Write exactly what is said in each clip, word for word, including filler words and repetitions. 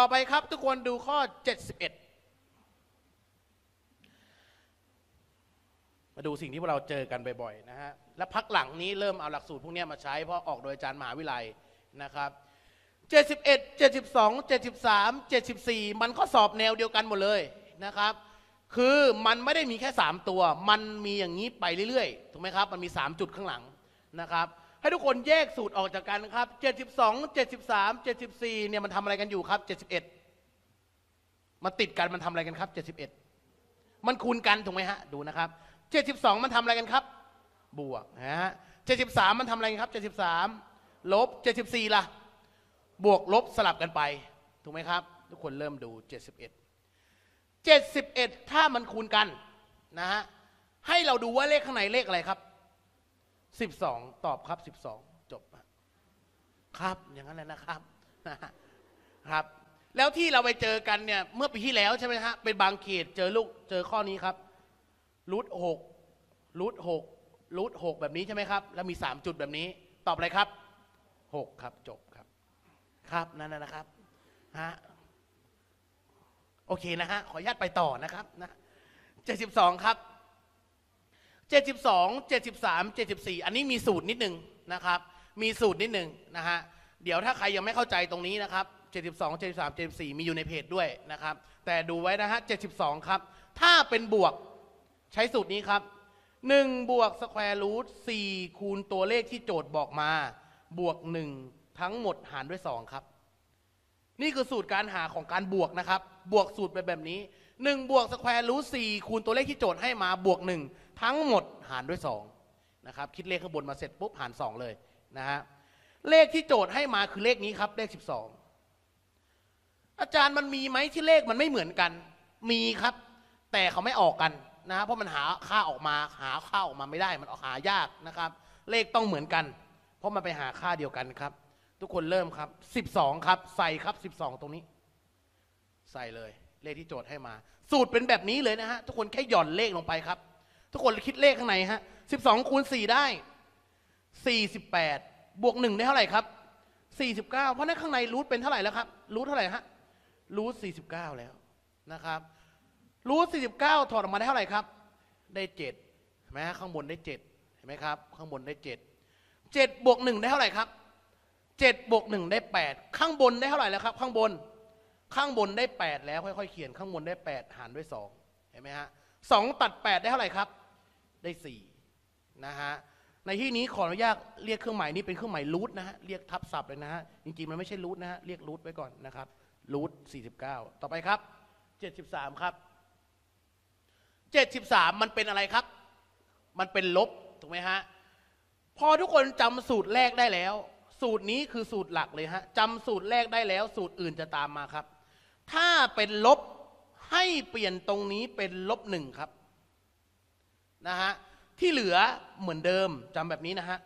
ไปครับทุกคนดูข้อเจ็ดสิบเอ็ดมาดูสิ่งที่พวกเราเจอกันบ่อยๆนะฮะและพักหลังนี้เริ่มเอาหลักสูตรพวกนี้มาใช้เพราะออกโดยอาจารย์มหาวิทยาลัยนะครับเจ็ดสิบเอ็ด เจ็ดสิบสอง เจ็ดสิบสาม เจ็ดสิบสี่มันข้อสอบแนวเดียวกันหมดเลยนะครับคือมันไม่ได้มีแค่สามตัวมันมีอย่างนี้ไปเรื่อยๆถูกไหมครับมันมีสามจุดข้างหลังนะครับให้ทุกคนแยกสูตรออกจากกันครับเจ็ดสิบสอง เจ็ดสิบสาม เจ็ดสิบสี่เนี่ยมันทำอะไรกันอยู่ครับเจ็ดสิบเอ็ดมันติดกันมันทำอะไรกันครับเจ็ดสิบเอ็ดมันคูณกันถูกไหมฮะดูนะครับเจ็ดสิบสองมันทำอะไรกันครับบวกนะฮะเจ็ดสิบสามมันทำอะไรกันครับเจ็ดสิบสามลบเจ็ดสิบสี่ล่ะบวกลบสลับกันไปถูกไหมครับทุกคนเริ่มดูเจ็ดสิบเอ็ด เจ็ดสิบเอ็ดถ้ามันคูณกันนะฮะให้เราดูว่าเลขข้างในเลขอะไรครับสิบสองตอบครับสิบสองจบครับอย่างนั้นแหละนะครับครับแล้วที่เราไปเจอกันเนี่ยเมื่อปีที่แล้วใช่ไหมฮะเป็นบางเขตเจอลูกเจอข้อนี้ครับรูทหกรูทหกรูทหกแบบนี้ใช่ไหมครับแล้วมีสามจุดแบบนี้ตอบอะไรครับหกครับจบครับครับนั่นนะครับฮะโอเคนะฮะขออนุญาตไปต่อนะครับนะเจ็ดสิบสองครับเจ็ดสิบสอง เจ็ดสิบสาม เจ็ดสิบสี่อันนี้มีสูตรนิดนึงนะครับมีสูตรนิดนึงนะฮะเดี๋ยวถ้าใครยังไม่เข้าใจตรงนี้นะครับเจ็ดสิบสอง เจ็ดสิบสาม เจ็ดสิบสี่มีอยู่ในเพจด้วยนะครับแต่ดูไว้นะฮะเจ็ดสิบสองครับถ้าเป็นบวกใช้สูตรนี้ครับหนึ่งบวกสแควร์รูทสี่คูณตัวเลขที่โจทย์บอกมาบวกหนึ่งทั้งหมดหารด้วยสองครับนี่คือสูตรการหาของการบวกนะครับบวกสูตรไปแบบนี้หนึ่งบวกสแควร์รูทสี่คูณตัวเลขที่โจทย์ให้มาบวกหนึ่งทั้งหมดหารด้วยสองนะครับคิดเลขข้างบนมาเสร็จปุ๊บหารสองเลยนะฮะเลขที่โจทย์ให้มาคือเลขนี้ครับเลขสิบสองอาจารย์มันมีไหมที่เลขมันไม่เหมือนกันมีครับแต่เขาไม่ออกกันนะเพราะมันหาค่าออกมาหาค่าออกมาไม่ได้มันหายากนะครับเลขต้องเหมือนกันเพราะมันไปหาค่าเดียวกันครับทุกคนเริ่มครับสิบสองครับใส่ครับสิบสองตรงนี้ใส่เลยเลขที่โจทย์ให้มาสูตรเป็นแบบนี้เลยนะฮะทุกคนแค่หย่อนเลขลงไปครับทุกคนคิดเลขข้างในฮะสิบสองคูณสี่ได้สี่สิบแปดบวกหนึ่งได้เท่าไหร่ครับสี่สิบเก้าเพราะนั้นข้างในรูทเป็นเท่าไหร่แล้วครับรูทเท่าไหร่ฮะรูทสี่สิบเก้าแล้วนะครับรูทสี่สิบเก้าถอดออกมาได้เท่าไหร่ครับได้เจ็ดเห็นไหมฮะข้างบนได้เจ็ดเห็นไหมครับข้างบนได้เจ็ดเจ็ดบวกหนึ่งได้เท่าไหร่ครับเจ็ดบวกหนึ่งได้แปดข้างบนได้เท่าไหร่แล้วครับข้างบนข้างบนได้แปดแล้วค่อยๆเขียนข้างบนได้แปดหารด้วยสองเห็นไหมฮะสองตัดแปดได้เท่าไหร่ครับได้สี่นะฮะในที่นี้ขออนุญาตเรียกเครื่องหมายนี้เป็นเครื่องหมายรูทนะฮะเรียกทับศัพท์เลยนะฮะจริงๆมันไม่ใช่รูทนะฮะเรียกรูทไว้ก่อนนะครับรูทสี่สิบเก้าต่อไปครับเจ็ดสิบสามครับเจ็ดสิบสามมันเป็นอะไรครับมันเป็นลบถูกไหมฮะพอทุกคนจำสูตรแรกได้แล้วสูตรนี้คือสูตรหลักเลยฮะจำสูตรแรกได้แล้วสูตรอื่นจะตามมาครับถ้าเป็นลบให้เปลี่ยนตรงนี้เป็นลบหนึ่งครับนะฮะที่เหลือเหมือนเดิมจำแบบนี้นะฮะ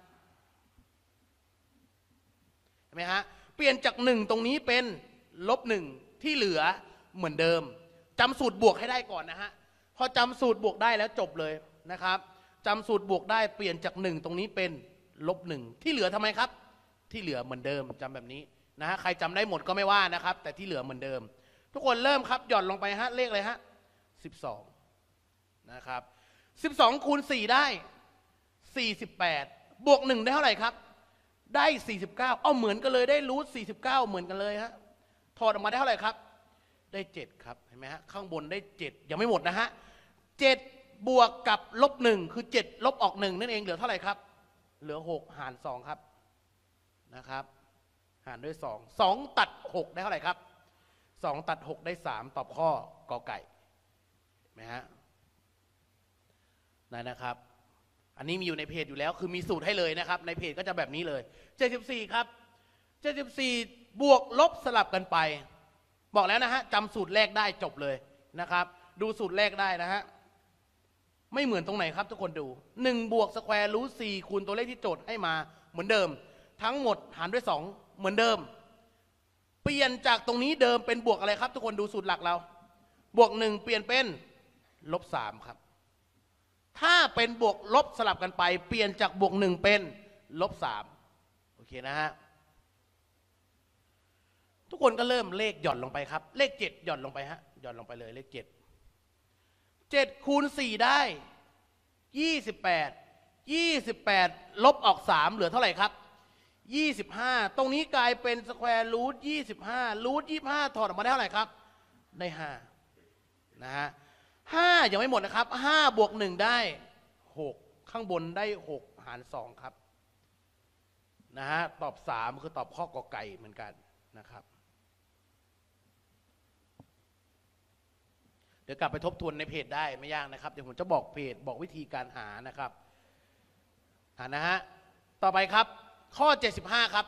เห็นไหมฮะเปลี่ยนจากหนึ่งตรงนี้เป็นลบหนึ่งที่เหลือเหมือนเดิมจำสูตรบวกให้ได้ก่อนนะฮะพอจำสูตรบวกได้แล้วจบเลยนะครับจำสูตรบวกได้เปลี่ยนจากหนึ่งตรงนี้เป็นลบหนึ่งที่เหลือทำไมครับที่เหลือเหมือนเดิมจำแบบนี้นะฮะใครจำได้หมดก็ไม่ว่านะครับแต่ที่เหลือเหมือนเดิมทุกคนเริ่มครับหย่อนลงไปฮะเลขเลยฮะสิบสองนะครับสิบสองคูณสี่ได้สี่สิบแปดบวกหนึ่งได้เท่าไหร่ครับได้สี่สิบเก้าเอาเหมือนกันเลยได้รูทสี่สิบเก้าเหมือนกันเลยฮะถอดออกมาได้เท่าไหร่ครับได้เจ็ดครับเห็นไหมฮะข้างบนได้เจ็ดยังไม่หมดนะฮะเจ็ดบวกกับลบหนึ่งคือเจ็ดลบออกหนึ่งนั่นเองเหลือเท่าไหร่ครับเหลือหกหารสองครับนะครับหารด้วยสอง สองตัดหกได้เท่าไหร่ครับสองตัดหกได้สามตอบข้อกอไก่เห็นไหมฮะนั่นนะครับอันนี้มีอยู่ในเพจอยู่แล้วคือมีสูตรให้เลยนะครับในเพจก็จะแบบนี้เลยเจ็ดสิบสี่ครับเจ็ดสิบสี่บวกลบสลับกันไปบอกแล้วนะฮะจำสูตรแรกได้จบเลยนะครับดูสูตรแรกได้นะฮะไม่เหมือนตรงไหนครับทุกคนดูหนึ่งบวกสแควร์รูทสี่คูณตัวเลขที่โจทย์ให้มาเหมือนเดิมทั้งหมดหารด้วยสองเหมือนเดิมเปลี่ยนจากตรงนี้เดิมเป็นบวกอะไรครับทุกคนดูสูตรหลักเราบวกหนึ่งเปลี่ยนเป็นลบสามครับถ้าเป็นบวกลบสลับกันไปเปลี่ยนจากบวกหนึ่งเป็นลบสามโอเคนะฮะทุกคนก็เริ่มเลขหย่อนลงไปครับเลขเจ็ดหย่อนลงไปฮะหย่อนลงไปเลยเลขเจ็ดเจ็ดคูณสี่ได้ยี่สิบแปดยี่สิบแปดลบออกสามเหลือเท่าไหร่ครับยี่สิบห้าตรงนี้กลายเป็นสแควร์รูทยี่สิบห้ารูทยี่สิบห้าถอดออกมาได้เท่าไหร่ครับได้ห้านะฮะห้ายังไม่หมดนะครับห้าบวกหนึ่งได้หกข้างบนได้หกหารสองครับนะฮะตอบสามคือตอบข้อกอไก่เหมือนกันนะครับเดี๋ยวกลับไปทบทวนในเพจได้ไม่ยากนะครับเดี๋ยวผมจะบอกเพจบอกวิธีการหานะครับหานะฮะต่อไปครับข้อเจ็ดสิบห้าครับ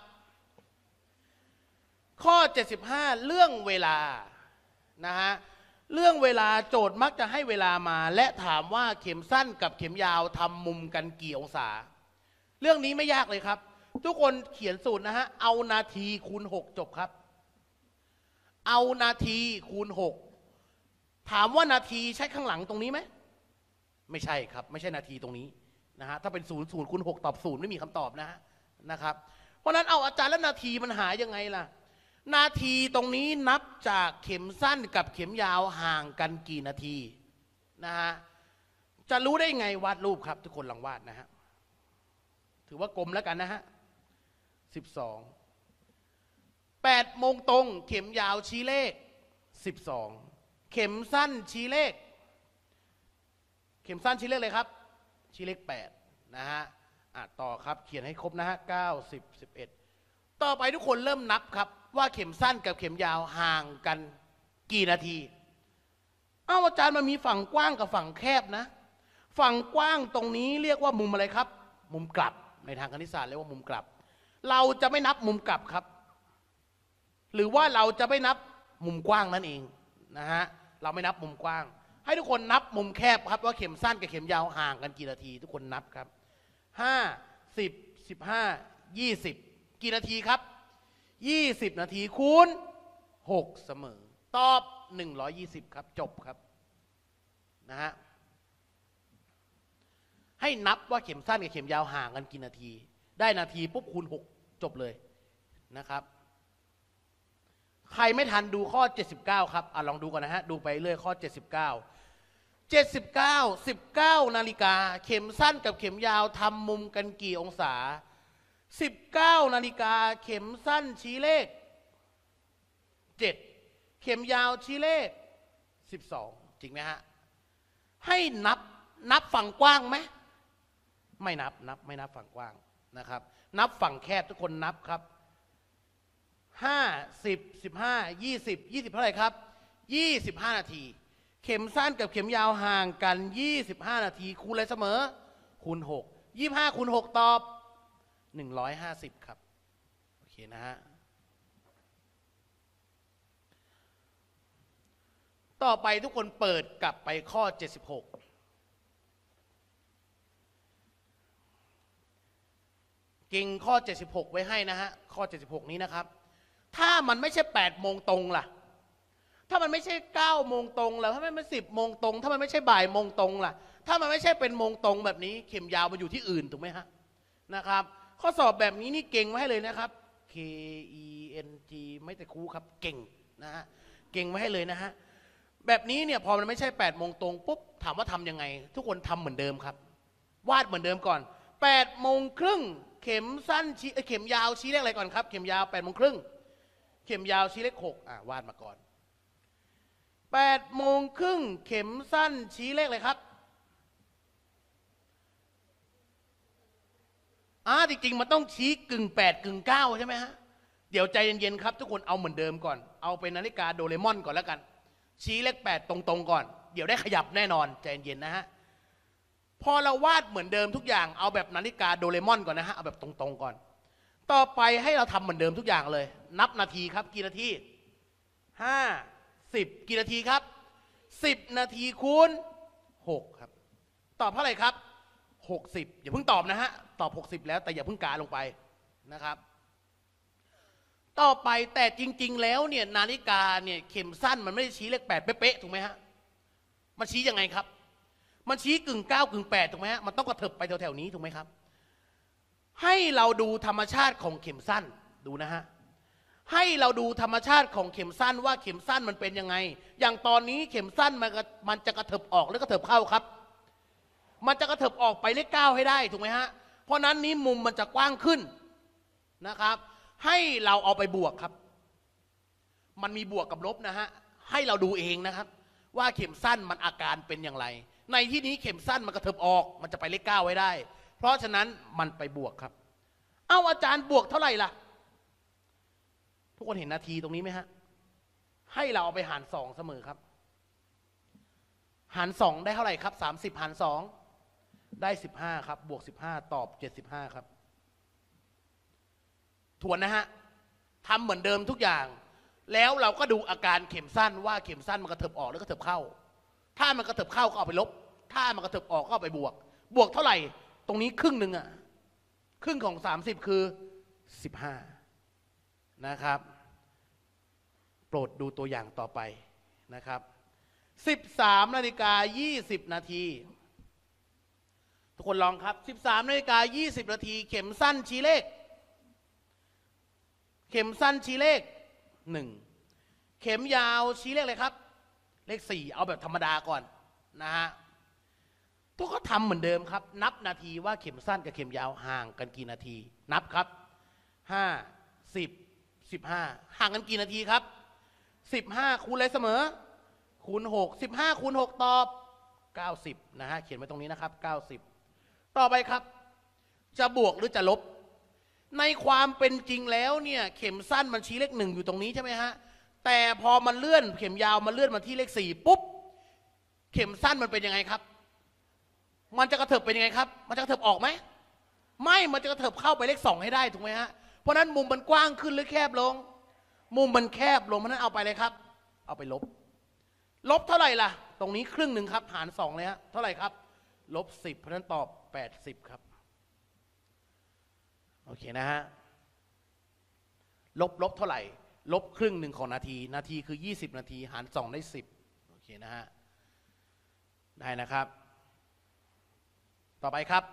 ข้อเจ็ดสิบห้าเรื่องเวลานะฮะเรื่องเวลาโจทย์มักจะให้เวลามาและถามว่าเข็มสั้นกับเข็มยาวทำมุมกันกี่องศาเรื่องนี้ไม่ยากเลยครับทุกคนเขียนสูตรนะฮะเอานาทีคูณหกจบครับเอานาทีคูณหกถามว่านาทีใช้ข้างหลังตรงนี้ไหมไม่ใช่ครับไม่ใช่นาทีตรงนี้นะฮะถ้าเป็นศูนย์ศูนย์คูณหกตอบศูนย์ไม่มีคำตอบนะฮะนะครับเพราะนั้นเอาอาจารย์แล้วนาทีมันหายังไงล่ะนาทีตรงนี้นับจากเข็มสั้นกับเข็มยาวห่างกันกี่นาทีนะฮะจะรู้ได้ไงวาดรูปครับทุกคนลองวาดนะฮะถือว่ากลมแล้วกันนะฮะสิบสองแปดโมงตรงเข็มยาวชี้เลขสิบสองเข็มสั้นชี้เลขเข็มสั้นชี้เลขเลยครับชี้เลขแปดนะฮะอ่ะต่อครับเขียนให้ครบนะฮะเก้าสิบสิบเอ็ดต่อไปทุกคนเริ่มนับครับว่าเข็มสั้นกับเข็มยาวห่างกันกี่นาทีอ้าวอาจารย์มันมีฝั่งกว้างกับฝั่งแคบนะฝั่งกว้างตรงนี้เรียกว่ามุมอะไรครับมุมกลับในทางคณิตศาสตร์เรียกว่ามุมกลับเราจะไม่นับมุมกลับครับหรือว่าเราจะไม่นับมุมกว้างนั่นเองนะฮะเราไม่นับมุมกว้างให้ทุกคนนับมุมแคบครับว่าเข็มสั้นกับเข็มยาวห่างกันกี่นาทีทุกคนนับครับห้าสิบสิบห้ายี่สิบกี่นาทีครับยี่สิบนาทีคูณหกเสมอตอบหนึ่งร้อยยี่สิบครับจบครับนะฮะให้นับว่าเข็มสั้นกับเข็มยาวห่างกันกี่นาทีได้นาทีปุ๊บคูณหกจบเลยนะครับใครไม่ทันดูข้อเจ็ดสิบเก้าครับอ่ะลองดูก่อนนะฮะดูไปเรื่อยข้อเจ็ดสิบเก้า เจ็ดสิบเก้า สิบเก้านาฬิกาเข็มสั้นกับเข็มยาวทำมุมกันกี่องศาสิบเก้านาฬิกาเข็มสั้นชี้เลขเจ็ดเข็มยาวชี้เลขสิบสองจริงไหมฮะให้นับนับฝั่งกว้างไหมไม่นับนับไม่นับฝั่งกว้างนะครับนับฝั่งแคบทุกคนนับครับห้าสิบสิบห้ายี่สิบยี่สิบเท่าไหร่ครับยี่สิบห้านาทีเข็มสั้นกับเข็มยาวห่างกันยี่สิบห้านาทีคูณอะไรเสมอคูณหกยี่สิบห้าคูณหกตอบหนึ่งร้อยห้าสิบครับโอเคนะฮะต่อไปทุกคนเปิดกลับไปข้อเจ็ดสิบหกเก่งข้อเจ็ดสิบหกไว้ให้นะฮะข้อเจ็ดสิบหกนี้นะครับถ้ามันไม่ใช่แปดโมงตรงล่ะถ้ามันไม่ใช่เก้าโมงตรงล่ะถ้ามันไม่สิบโมงตรงถ้ามันไม่ใช่บ่ายโมงตรงล่ะถ้ามันไม่ใช่เป็นโมงตรงแบบนี้เข็มยาวมันอยู่ที่อื่นถูกไหมฮะนะครับข้อสอบแบบนี้นี่เก่งไว้ให้เลยนะครับ K E N G ไม่แต่ครูครับเก่งนะฮะเก่งไว้ให้เลยนะฮะแบบนี้เนี่ยพอมันไม่ใช่แปดโมงตรงปุ๊บถามว่าทำยังไงทุกคนทำเหมือนเดิมครับวาดเหมือนเดิมก่อนแปดโมงครึ่งเข็มสั้นชี้เข็มยาวชี้เลขอะไรก่อนครับเข็มยาวแปดโมงครึ่งเข็มยาวชี้เลขหกอ่ะวาดมาก่อนแปดโมงครึ่งเข็มสั้นชี้เลขอะไรครับอ่าจริงๆมันต้องชี้กึ่งแปดกึ่งเก้าใช่ไหมฮะเดี๋ยวใจเย็นๆครับทุกคนเอาเหมือนเดิมก่อนเอาเป็นนาฬิกาโดเรมอนก่อนแล้วกันชี้เลขแปดตรงๆก่อนเดี๋ยวได้ขยับแน่นอนใจเย็นๆนะฮะพอเราวาดเหมือนเดิมทุกอย่างเอาแบบนาฬิกาโดเรมอนก่อนนะฮะเอาแบบตรงๆก่อนต่อไปให้เราทำเหมือนเดิมทุกอย่างเลยนับนาทีครับกี่นาทีห้าสิบกี่นาทีครับสิบนาทีคูณหกครับตอบเท่าไหร่ครับหกสิบอย่าเพิ่งตอบนะฮะตอบหกสิบแล้วแต่อย่าเพิ่งกาลงไปนะครับต่อไปแต่จริงๆแล้วเนี่ยนาฬิกาเนี่ยเข็มสั้นมันไม่ได้ชี้เลขแปดเป๊ะๆถูกไหมฮะมันชี้ยังไงครับมันชี้กึ่งเก้ากึ่งแปดถูกไหมฮะมันต้องกระเถิบไปแถวๆนี้ถูกไหมครับให้เราดูธรรมชาติของเข็มสั้นดูนะฮะให้เราดูธรรมชาติของเข็มสั้นว่าเข็มสั้นมันเป็นยังไงอย่างตอนนี้เข็มสั้นมันมันจะกระเถิบออกหรือกระเถิบเข้าครับมันจะกระเถิบออกไปเลขเก้าให้ได้ถูกไหมฮะเพราะนั้นนี้มุมมันจะกว้างขึ้นนะครับให้เราเอาไปบวกครับมันมีบวกกับลบนะฮะให้เราดูเองนะครับว่าเข็มสั้นมันอาการเป็นอย่างไรในที่นี้เข็มสั้นมันกระเถิบออกมันจะไปเลขเก้าไว้ได้เพราะฉะนั้นมันไปบวกครับเอาอาจารย์บวกเท่าไหร่ล่ะทุกคนเห็นนาทีตรงนี้ไหมฮะให้เราเอาไปหารสองเสมอครับหารสองได้เท่าไหร่ครับสามสิบหารสองได้สิบห้าครับบวกสิบห้าตอบเจ็ดสิบห้าครับทวนนะฮะทำเหมือนเดิมทุกอย่างแล้วเราก็ดูอาการเข็มสั้นว่าเข็มสั้นมันกระเถิบออกหรือกระเถิบเข้าถ้ามันกระเถิบเข้าก็เอาไปลบถ้ามันกระเถิบออกก็เอาไปบวกบวกเท่าไหร่ตรงนี้ครึ่งหนึ่งอะครึ่งของสามสิบคือสิบห้านะครับโปรดดูตัวอย่างต่อไปนะครับสิบสามนาฬิกายี่สิบนาทีทุกคนลองครับสิบสามนาฬิกายี่สิบนาทีเข็มสั้นชี้เลขเข็มสั้นชี้เลขหนึ่งเข็มยาวชี้เลขอะไรครับเลขสี่เอาแบบธรรมดาก่อนนะฮะทุกคนทำเหมือนเดิมครับนับนาทีว่าเข็มสั้นกับเข็มยาวห่างกันกี่นาทีนับครับห้าสิบสิบห้าห่างกันกี่นาทีครับสิบห้าคูณอะไรเสมอคูณหกสิบห้าคูณหกตอบเก้าสิบนะฮะเขียนไว้ตรงนี้นะครับเก้าสิบต่อไปครับจะบวกหรือจะลบในความเป็นจริงแล้วเนี่ยเข็มสั้นมันชี้เลขหนึ่งอยู่ตรงนี้ใช่ไหมฮะแต่พอมันเลื่อนเข็มยาวมันเลื่อนมาที่เลขสี่ปุ๊บเข็มสั้นมันเป็นยังไงครับมันจะกระเถิบเป็นยังไงครับมันจะกระเถิบออกไหมไม่มันจะกระเถิบเข้าไปเลขสองให้ได้ถูกไหมฮะเพราะนั้นมุมมันกว้างขึ้นหรือแคบลงมุมมันแคบลงเพราะนั้นเอาไปเลยครับเอาไปลบลบเท่าไหร่ล่ะตรงนี้ครึ่งหนึ่งครับหารสองเลยฮะเท่าไหร่ครับลบสิบเพราะนั้นตอบแปดสิบครับโอเคนะฮะลบลบเท่าไหร่ลบครึ่งหนึ่งของนาทีนาทีคือยี่สิบนาทีหารสองได้สิบโอเคนะฮะได้นะครับต่อไปครับ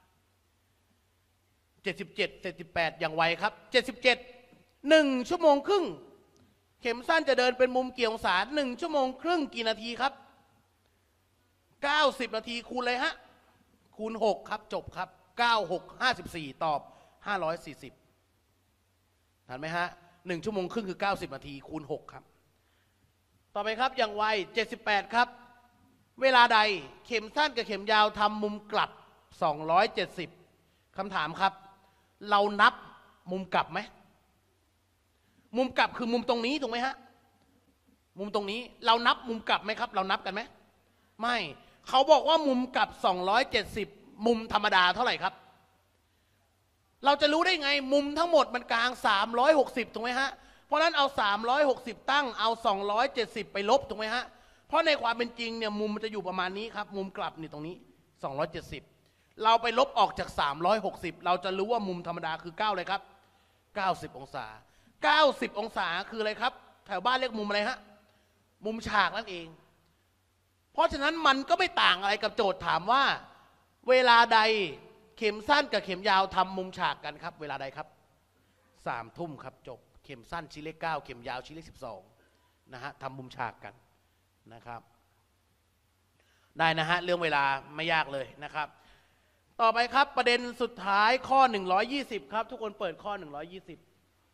เจ็ดสิบเจ็ดเจ็ดสิบแปดอย่างไวครับเจ็ดสิบเจ็ดหนึ่งชั่วโมงครึ่งเข็มสั้นจะเดินเป็นมุมเกี่ยวองศาหนึ่งชั่วโมงครึ่งกี่นาทีครับเก้าสิบนาทีคูณเลยฮะคูณหกครับจบครับเก้า หก ห้าสิบสี่ตอบห้าร้อยสี่สิบทันไหมฮะหนึ่งชั่วโมงครึ่งคือเก้าสิบนาทีคูณหกครับต่อไปครับอย่างไวเจ็ดสิบแปดครับเวลาใดเข็มสั้นกับเข็มยาวทำมุมกลับสองร้อยเจ็ดสิบคำถามครับเรานับมุมกลับไหมมุมกลับคือมุมตรงนี้ถูกไหมฮะมุมตรงนี้เรานับมุมกลับไหมครับเรานับกันไหมไม่เขาบอกว่ามุมกลับสองร้อยเจ็ดสิบมุมธรรมดาเท่าไหร่ครับเราจะรู้ได้ไงมุมทั้งหมดมันกลางสามร้อยหกสิบถูกไหมฮะเพราะนั้นเอาสามร้อยหกสิบตั้งเอาสองร้อยเจ็ดสิบไปลบถูกไหมฮะเพราะในความเป็นจริงเนี่ยมุมมันจะอยู่ประมาณนี้ครับมุมกลับนี่ตรงนี้สองร้อยเจ็ดสิบเราไปลบออกจากสามร้อยหกสิบเราจะรู้ว่ามุมธรรมดาคือเก้าเลยครับเก้าสิบองศาเก้าสิบองศาคืออะไรครับแถวบ้านเรียกมุมอะไรฮะมุมฉากนั่นเองเพราะฉะนั้นมันก็ไม่ต่างอะไรกับโจทย์ถามว่าเวลาใดเข็มสั้นกับเข็มยาวทำมุมฉากกันครับเวลาใดครับสามทุ่มครับจบเข็มสั้นชี้เลขเก้าเข็มยาวชี้เลขสิบสองนะฮะทำมุมฉากกันนะครับได้นะฮะเรื่องเวลาไม่ยากเลยนะครับต่อไปครับประเด็นสุดท้ายข้อหนึ่งร้อยยี่สิบครับทุกคนเปิดข้อหนึ่งร้อยยี่สิบ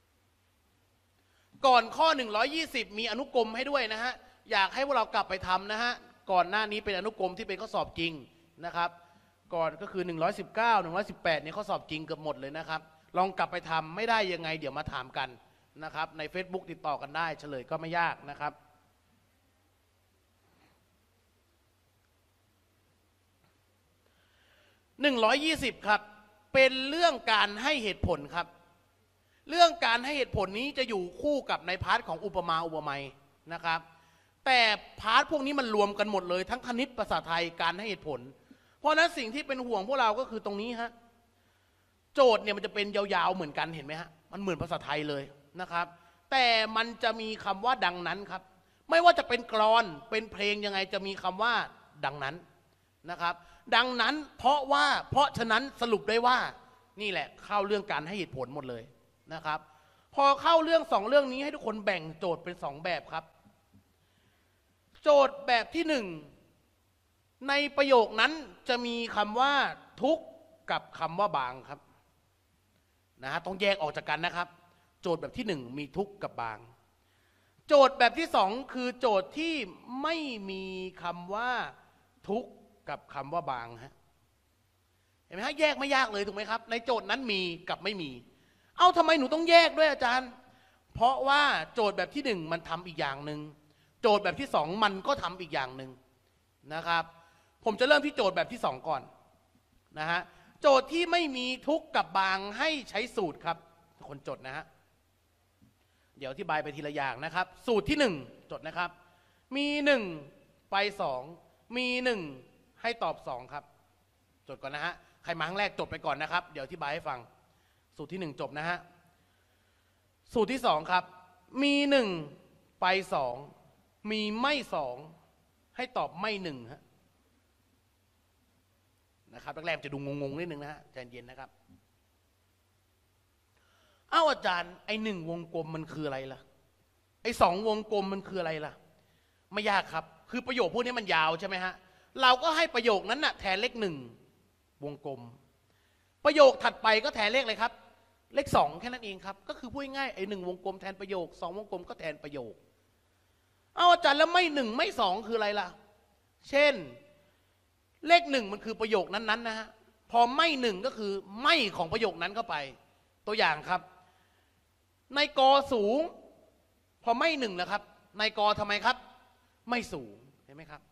ก่อนข้อหนึ่งร้อยยี่สิบมีอนุกรมให้ด้วยนะฮะอยากให้พวกเรากลับไปทำนะฮะก่อนหน้านี้เป็นอนุกรมที่เป็นข้อสอบจริงนะครับก่อนก็คือหนึ่งร้อยสิบเก้า หนึ่งร้อยสิบแปดเนี่ยข้อสอบจริงเกือบหมดเลยนะครับลองกลับไปทำไม่ได้ยังไงเดี๋ยวมาถามกันนะครับใน Facebook ติดต่อกันได้เฉลยก็ไม่ยากนะครับหนึ่งร้อยยี่สิบครับเป็นเรื่องการให้เหตุผลครับเรื่องการให้เหตุผลนี้จะอยู่คู่กับในพาร์ทของอุปมาอุปไมยนะครับแต่พาร์ทพวกนี้มันรวมกันหมดเลยทั้งคณิตภาษาไทยการให้เหตุผลเพราะนั้นสิ่งที่เป็นห่วงพวกเราก็คือตรงนี้ฮะโจทย์เนี่ยมันจะเป็นยาวๆเหมือนกันเห็นไหมฮะมันเหมือนภาษาไทยเลยนะครับแต่มันจะมีคำว่าดังนั้นครับไม่ว่าจะเป็นกลอนเป็นเพลงยังไงจะมีคำว่าดังนั้นนะครับดังนั้นเพราะว่าเพราะฉะนั้นสรุปได้ว่านี่แหละเข้าเรื่องการให้เหตุผลหมดเลยนะครับพพอเข้าเรื่องสองเรื่องนี้ให้ทุกคนแบ่งโจทย์เป็นสองแบบครับโจทย์แบบที่หนึ่งในประโยคนั้นจะมีคำว่าทุกข์กับคำว่าบางครับนะฮะต้องแยกออกจากกันนะครับโจทย์แบบที่หนึ่งมีทุกข์กับบางโจทย์แบบที่สองคือโจทย์ที่ไม่มีคำว่าทุกข์กับคำว่าบางฮะเห็นไหมฮะแยกไม่ยากเลยถูกไหมครับในโจทย์นั้นมีกับไม่มีเอ้าทำไมหนูต้องแยกด้วยอาจารย์เพราะว่าโจทย์แบบที่หนึ่งมันทำอีกอย่างหนึ่งโจทย์แบบที่สองมันก็ทำอีกอย่างหนึ่งนะครับผมจะเริ่มที่โจทย์แบบที่สองก่อนนะฮะโจทย์ที่ไม่มีทุกข์กับบางให้ใช้สูตรครับทุกคนจดนะฮะเดี๋ยวอธิบายไปทีละอย่างนะครับสูตรที่หนึ่งจดนะครับมีหนึ่งไปสองมีหนึ่งให้ตอบสองครับจดก่อนนะฮะใครมาครั้งแรกจดไปก่อนนะครับเดี๋ยวอธิบายให้ฟังสูตรที่หนึ่งจบนะฮะสูตรที่สองครับมีหนึ่งไปสองมีไม่สองให้ตอบไม่หนึ่งฮะนะครับแรกๆจะดูงงๆนิดนึงนะฮะใจเย็นนะครับเอ้าอาจารย์ไอ้หนึ่งวงกลมมันคืออะไรล่ะไอ้สองวงกลมมันคืออะไรล่ะไม่ยากครับคือประโยคพวกนี้มันยาวใช่ไหมฮะเราก็ให้ประโยคนั้นน่ะแทนเลขหนึ่งวงกลมประโยคถัดไปก็แทนเลขอะไรครับเลขสองแค่นั้นเองครับก็คือพูดง่ายไอ้หนึ่งวงกลมแทนประโยคสองวงกลมก็แทนประโยคเอ้าอาจารย์แล้วไม่หนึ่งไม่สองคืออะไรล่ะเช่นเลขหนึ่งมันคือประโยคนั้นๆนะฮะพอไม่หนึ่งก็คือไม่ของประโยคนั้นเข้าไปตัวอย่างครับในกอสูงพอไม่หนึ่งนะครับในกอทำไมครับไม่สูงเห็นไหมครับ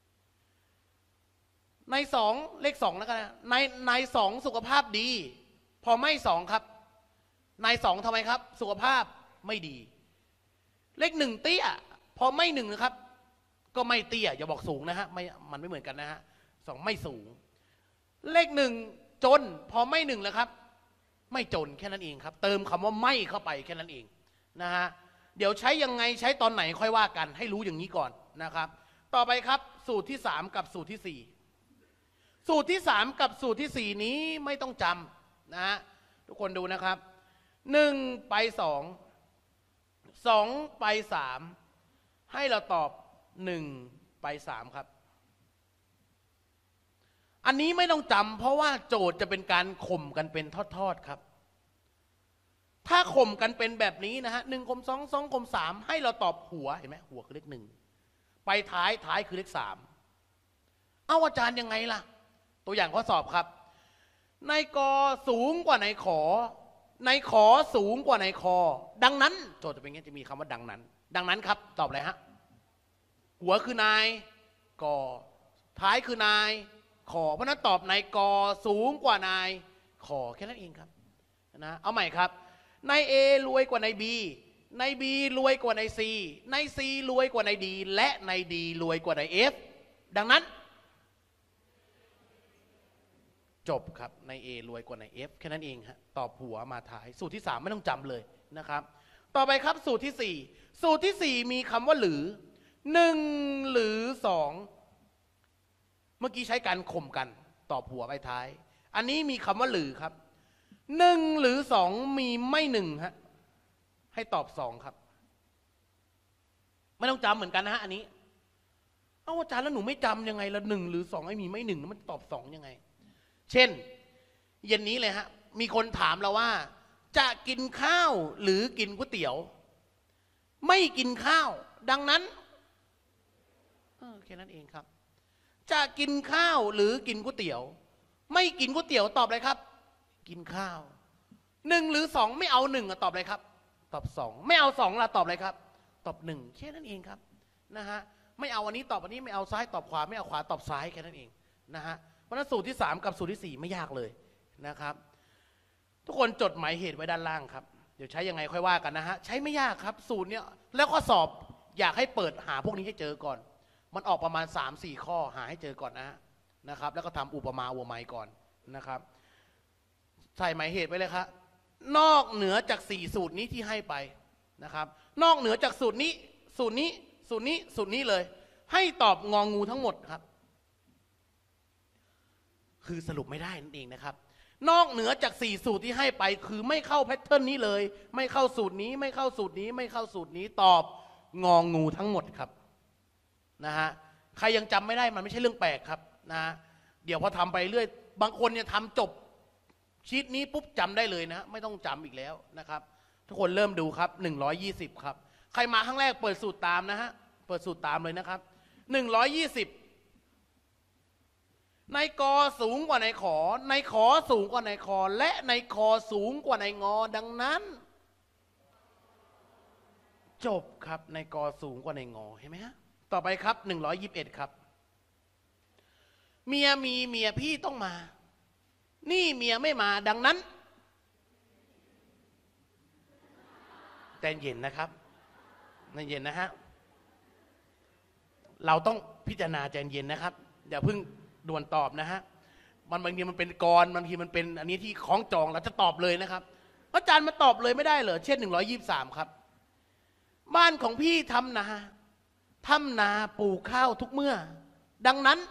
ในสองเลขสองแล้วกันในในสองสุขภาพดีพอไม่สองครับในสองทำไมครับสุขภาพไม่ดีเลขหนึ่งเตี้ยพอไม่หนึ่งนะครับก็ไม่เตี้ยอย่าบอกสูงนะฮะไม่มันไม่เหมือนกันนะฮะสองไม่สูงเลขหนึ่งจนพอไม่หนึ่งแล้วครับไม่จนแค่นั้นเองครับเติมคำว่าไม่เข้าไปแค่นั้นเองนะฮะเดี๋ยวใช้ยังไงใช้ตอนไหนค่อยว่ากันให้รู้อย่างนี้ก่อนนะครับต่อไปครับสูตรที่สามกับสูตรที่สี่สูตรที่สามกับสูตรที่สี่นี้ไม่ต้องจำนะฮะทุกคนดูนะครับหนึ่งไปสองสองไปสามให้เราตอบหนึ่งไปสามครับอันนี้ไม่ต้องจำเพราะว่าโจทย์จะเป็นการข่มกันเป็นทอดๆครับถ้าข่มกันเป็นแบบนี้นะฮะหนึ่งข่มสองสองข่มสามให้เราตอบหัวเห็นไหมหัวคือเลขหนึ่งไปท้ายท้ายคือเลขสามเอาอาจารย์ยังไงล่ะตัวอย่างข้อสอบครับในกอสูงกว่าในขอในขอสูงกว่าในคอดังนั้นโจทย์จะเป็นอย่างนี้จะมีคำว่าดังนั้นดังนั้นครับตอบอะไรฮะหัวคือนายกอท้ายคือนายขอเพราะนั้นตอบในกอสูงกว่านายขอแค่นั้นเองครับนะเอาใหม่ครับใน A รวยกว่าใน B ใน B รวยกว่าใน C ใน C รวยกว่าใน D และใน D รวยกว่าใน F ดังนั้นจบครับใน A รวยกว่าใน F แค่นั้นเองฮะตอบหัวมาท้ายสูตรที่สามไม่ต้องจำเลยนะครับต่อไปครับสูตรที่สี่สูตรที่สี่มีคำว่าหรือหนึ่งหรือสองเมื่อกี้ใช้การข่มกันตอบหัวไปท้ายอันนี้มีคำว่าหรือครับหนึ่งหรือสองมีไม่หนึ่งฮะให้ตอบสองครับไม่ต้องจำเหมือนกันนะฮะอันนี้เอาอาจารย์แล้วหนูไม่จำยังไงละหนึ่งหรือสองไม่มีไม่หนึ่งมันตอบสองยังไงเช่นเย็นนี้เลยฮะมีคนถามเราว่าจะกินข้าวหรือกินก๋วยเตี๋ยวไม่กินข้าวดังนั้นแค่นั้นเองครับจะกินข้าวหรือกินก๋วยเตี๋ยวไม่กินก๋วยเตี๋ยวตอบเลยครับกินข้าวหนึ่งหรือสองไม่เอาหนึ่งตอบเลยครับตอบสองไม่เอาสองละตอบเลยครับตอบหนึ่งแค่นั้นเองครับนะฮะไม่เอาอันนี้ตอบอันนี้ไม่เอาซ้ายตอบขวาไม่เอาขวาตอบซ้ายแค่นั้นเองนะฮะเพราะฉะนั้นสูตรที่สามกับสูตรที่สี่ไม่ยากเลยนะครับทุกคนจดหมายเหตุไว้ด้านล่างครับเดี๋ยวใช้ยังไงค่อยว่ากันนะฮะใช้ไม่ยากครับสูตรเนี้ยแล้วข้อสอบอยากให้เปิดหาพวกนี้ให้เจอก่อนมันออกประมาณ สามสี่ ข้อหาให้เจอก่อนนะนะครับแล้วก็ทำอุปมาอุปไมยก่อนนะครับใส่หมายเหตุไว้เลยครับนอกเหนือจากสี่สูตรนี้ที่ให้ไปนะครับนอกเหนือจากสูตรนี้สูตรนี้สูตรนี้สูตรนี้เลยให้ตอบงองูทั้งหมดครับคือสรุปไม่ได้นั่นเองนะครับนอกเหนือจากสี่สูตรที่ให้ไปคือไม่เข้าแพทเทิร์นนี้เลยไม่เข้าสูตรนี้ไม่เข้าสูตรนี้ไม่เข้าสูตรนี้ตอบงองูทั้งหมดครับนะฮะใครยังจำไม่ได้มันไม่ใช่เรื่องแปลกครับนะเดี๋ยวพอทำไปเรื่อยบางคนเนี่ยทำจบชีตนี้ปุ๊บจำได้เลยนะไม่ต้องจำอีกแล้วนะครับทุกคนเริ่มดูครับหนึ่งร้อยยี่สิบครับใครมาครั้งแรกเปิดสูตรตามนะฮะเปิดสูตรตามเลยนะครับหนึ่งร้อยยี่สิบในกอสูงกว่าในขอในขอสูงกว่าในคอและในคอสูงกว่าในงอดังนั้นจบครับในกอสูงกว่าในงอเห็นไหมฮะต่อไปครับหนึ่งร้อยยี่สิบเอ็ดครับเมียมีเมียพี่ต้องมานี่เมียไม่มาดังนั้นใจเย็นนะครับใจเย็นนะฮะเราต้องพิจารณาใจเย็นนะครับอย่าเพิ่งด่วนตอบนะฮะมันบางทีมันเป็นกรบางทีมันเป็นอันนี้ที่คล้องจองเราจะตอบเลยนะครับอาจารย์มาตอบเลยไม่ได้เหรอเช่นหนึ่งร้อยยี่สิบสามครับบ้านของพี่ทำนาทำนาปลูกข้าวทุกเมื่อดังนั้น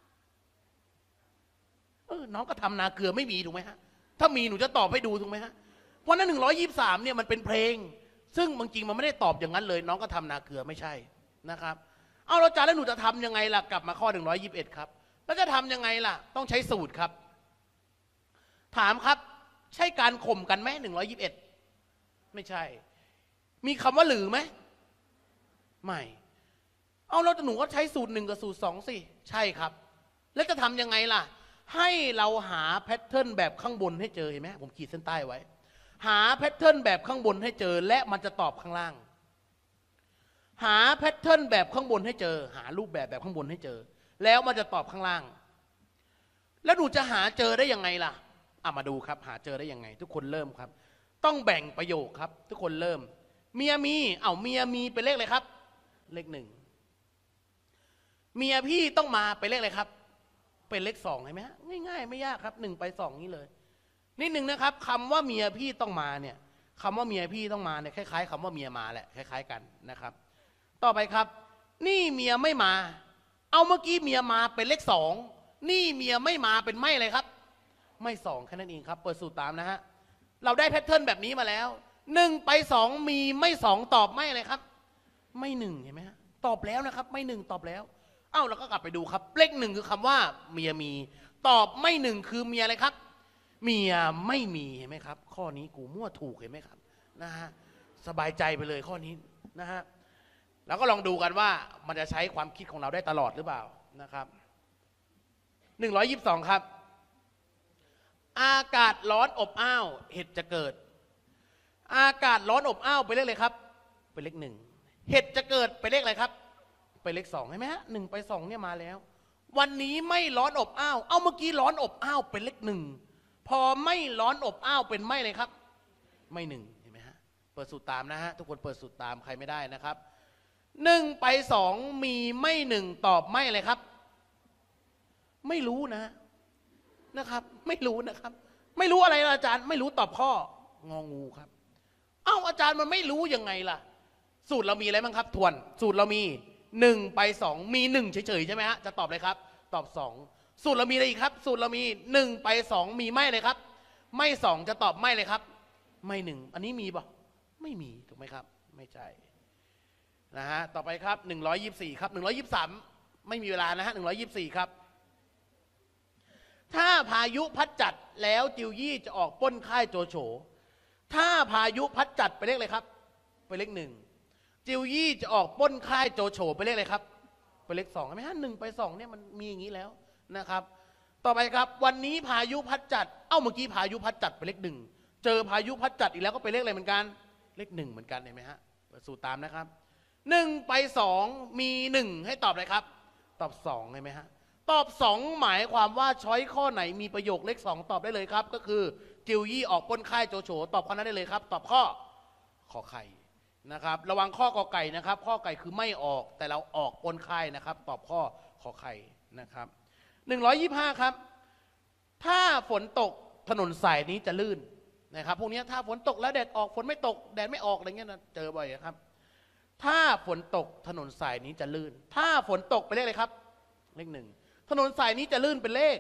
เออน้องก็ทำนาเกลือไม่มีถูกไหมฮะถ้ามีหนูจะตอบให้ดูถูกไหมฮะเพราะนั้นหนึ่งร้อยยี่สิบสามเนี่ยมันเป็นเพลงซึ่งบางจริงมันไม่ได้ตอบอย่างนั้นเลยน้องก็ทำนาเกลือไม่ใช่นะครับเอาอาจารย์แล้วหนูจะทำยังไงล่ะกลับมาข้อหนึ่งร้อยยี่สิบเอ็ดครับแล้วจะทำยังไงล่ะต้องใช้สูตรครับถามครับใช่การข่มกันไหมหนึ่งร้อยยี่สิบเอ็ดไม่ใช่มีคำว่าหรือไหมไม่เอาเราหนูก็ใช้สูตรหนึ่งกับสูตรสองสิใช่ครับแล้วจะทำยังไงล่ะให้เราหาแพทเทิร์นแบบข้างบนให้เจอเห็นไหมผมขีดเส้นใต้ไว้หาแพทเทิร์นแบบข้างบนให้เจอและมันจะตอบข้างล่างหาแพทเทิร์นแบบข้างบนให้เจอหารูปแบบแบบข้างบนให้เจอแล้วมันจะตอบข้างล่างแล้วหนูจะหาเจอได้ยังไงล่ะอ่ะมาดูครับหาเจอได้ยังไงทุกคนเริ่มครับต้องแบ่งประโยคครับทุกคนเริ่มเมียมีเอ้าเมียมีเป็นเลขอะไรครับเลขหนึ่งเมียพี่ต้องมาเป็นเลขอะไรครับเป็นเลขสองเห็นไหมฮะง่ายๆไม่ยากครับหนึ่งไปสองนี้เลยนิดหนึ่งนะครับคำว่าเมียพี่ต้องมาเนี่ยคำว่าเมียพี่ต้องมาเนี่ยคล้ายๆคำว่าเมียมาแหละคล้ายๆกันนะครับต่อไปครับนี่เมียไม่มาเอาเมื่อกี้เมียมาเป็นเลขสองนี่เมียไม่มาเป็นไม่อะไรครับไม่สองแค่นั้นเองครับเปิดสูตรตามนะฮะเราได้แพทเทิร์นแบบนี้มาแล้วหนึ่งไปสองมีไม่สองตอบไม่อะไรครับไม่หนึ่งเห็นไหมฮะตอบแล้วนะครับไม่หนึ่งตอบแล้วเอ้าเราก็กลับไปดูครับเลขหนึ่งคือคำว่าเมียมีตอบไม่หนึ่งคือเมียอะไรครับเมียไม่มีเห็นไหมครับข้อนี้กูมั่วถูกเห็นไหมครับนะฮะสบายใจไปเลยข้อนี้นะฮะแล้วก็ลองดูกันว่ามันจะใช้ความคิดของเราได้ตลอดหรือเปล่านะครับหนึ่งร้อยยี่สิบสองครับอากาศร้อนอบอ้าวเห็ดจะเกิดอากาศร้อนอบอ้าวเป็นเลขอะไรครับเป็นเลขหนึ่งเห็ดจะเกิดเป็นเลขอะไรครับเป็นเลขสองใช่ไหมฮะหนึ่งไปสองเนี่ยมาแล้ววันนี้ไม่ร้อนอบอ้าวเอาเมื่อกี้ร้อนอบอ้าวเป็นเลขหนึ่งพอไม่ร้อนอบอ้าวเป็นไม่เลยครับไม่หนึ่งเห็นไหมฮะเปิดสูตรตามนะฮะทุกคนเปิดสูตรตามใครไม่ได้นะครับหนึ่งไปสองมีไม่หนึ่งตอบไม่เลยครับไม่รู้นะนะครับไม่รู้นะครับไม่รู้อะไรอาจารย์ไม่รู้ตอบข้ององูครับเอ้าอาจารย์มันไม่รู้ยังไงล่ะสูตรเรามีอะไรบ้างครับทวนสูตรเรามีหนึ่งไปสองมีหนึ่งเฉยๆใช่ไหมฮะจะตอบเลยครับตอบสองสูตรเรามีอะไรอีกครับสูตรเรามีหนึ่งไปสองมีไม่เลยครับไม่สองจะตอบไม่เลยครับไม่หนึ่งอันนี้มีป่ะไม่มีถูกไหมครับไม่ใช่นะฮะต่อไปครับหนึ่งร้อยยี่สิบสี่ครับหนึ่งร้อยยี่สิบสามไม่มีเวลานะฮะหนึ่งร้อยยี่สิบสี่ครับถ้าพายุพัดจัดแล้วจิวยี่จะออกปล้นค่ายโจโฉถ้าพายุพัดจัดไปเลขอะไรครับไปเลขหนึ่งจิวยี่จะออกปล้นค่ายโจโฉไปเลขอะไรครับไปเลขสองใช่ไหมฮะหนึ่งไปสองเนี่ยมันมีอย่างนี้แล้วนะครับต่อไปครับวันนี้พายุพัดจัดเอ้าเมื่อกี้พายุพัดจัดไปเลขหนึ่งเจอพายุพัดจัดอีกแล้วก็ไปเลขอะไรเหมือนกันเลขหนึ่งเหมือนกันเห็นไหมฮะสูตรตามนะครับหนึ่งไปสองมีหนึ่งให้ตอบเลยครับตอบสองเห็นไหมฮะตอบสองหมายความว่าช้อยข้อไหนมีประโยคเลขสองตอบได้เลยครับก็คือจิวยี่ออกปล้นค่ายโจโฉตอบข้อนั้นได้เลยครับตอบข้อขอไข่นะครับระวังข้อกอไก่นะครับข้อไก่คือไม่ออกแต่เราออกปล้นค่ายนะครับตอบข้อขอไข่นะครับหนึ่งร้อยยี่สิบห้าครับถ้าฝนตกถนนสายนี้จะลื่นนะครับพวกนี้ถ้าฝนตกแล้วแดดออกฝนไม่ตกแดดไม่ออกอะไรเงี้ยนะเจอบ่อยครับถ้าฝนตกถนนสายนี้จะลื่นถ้าฝนตกไปเลขอะไรครับเลขหนึ่งถนนสายนี้จะลื่นเป็นเลข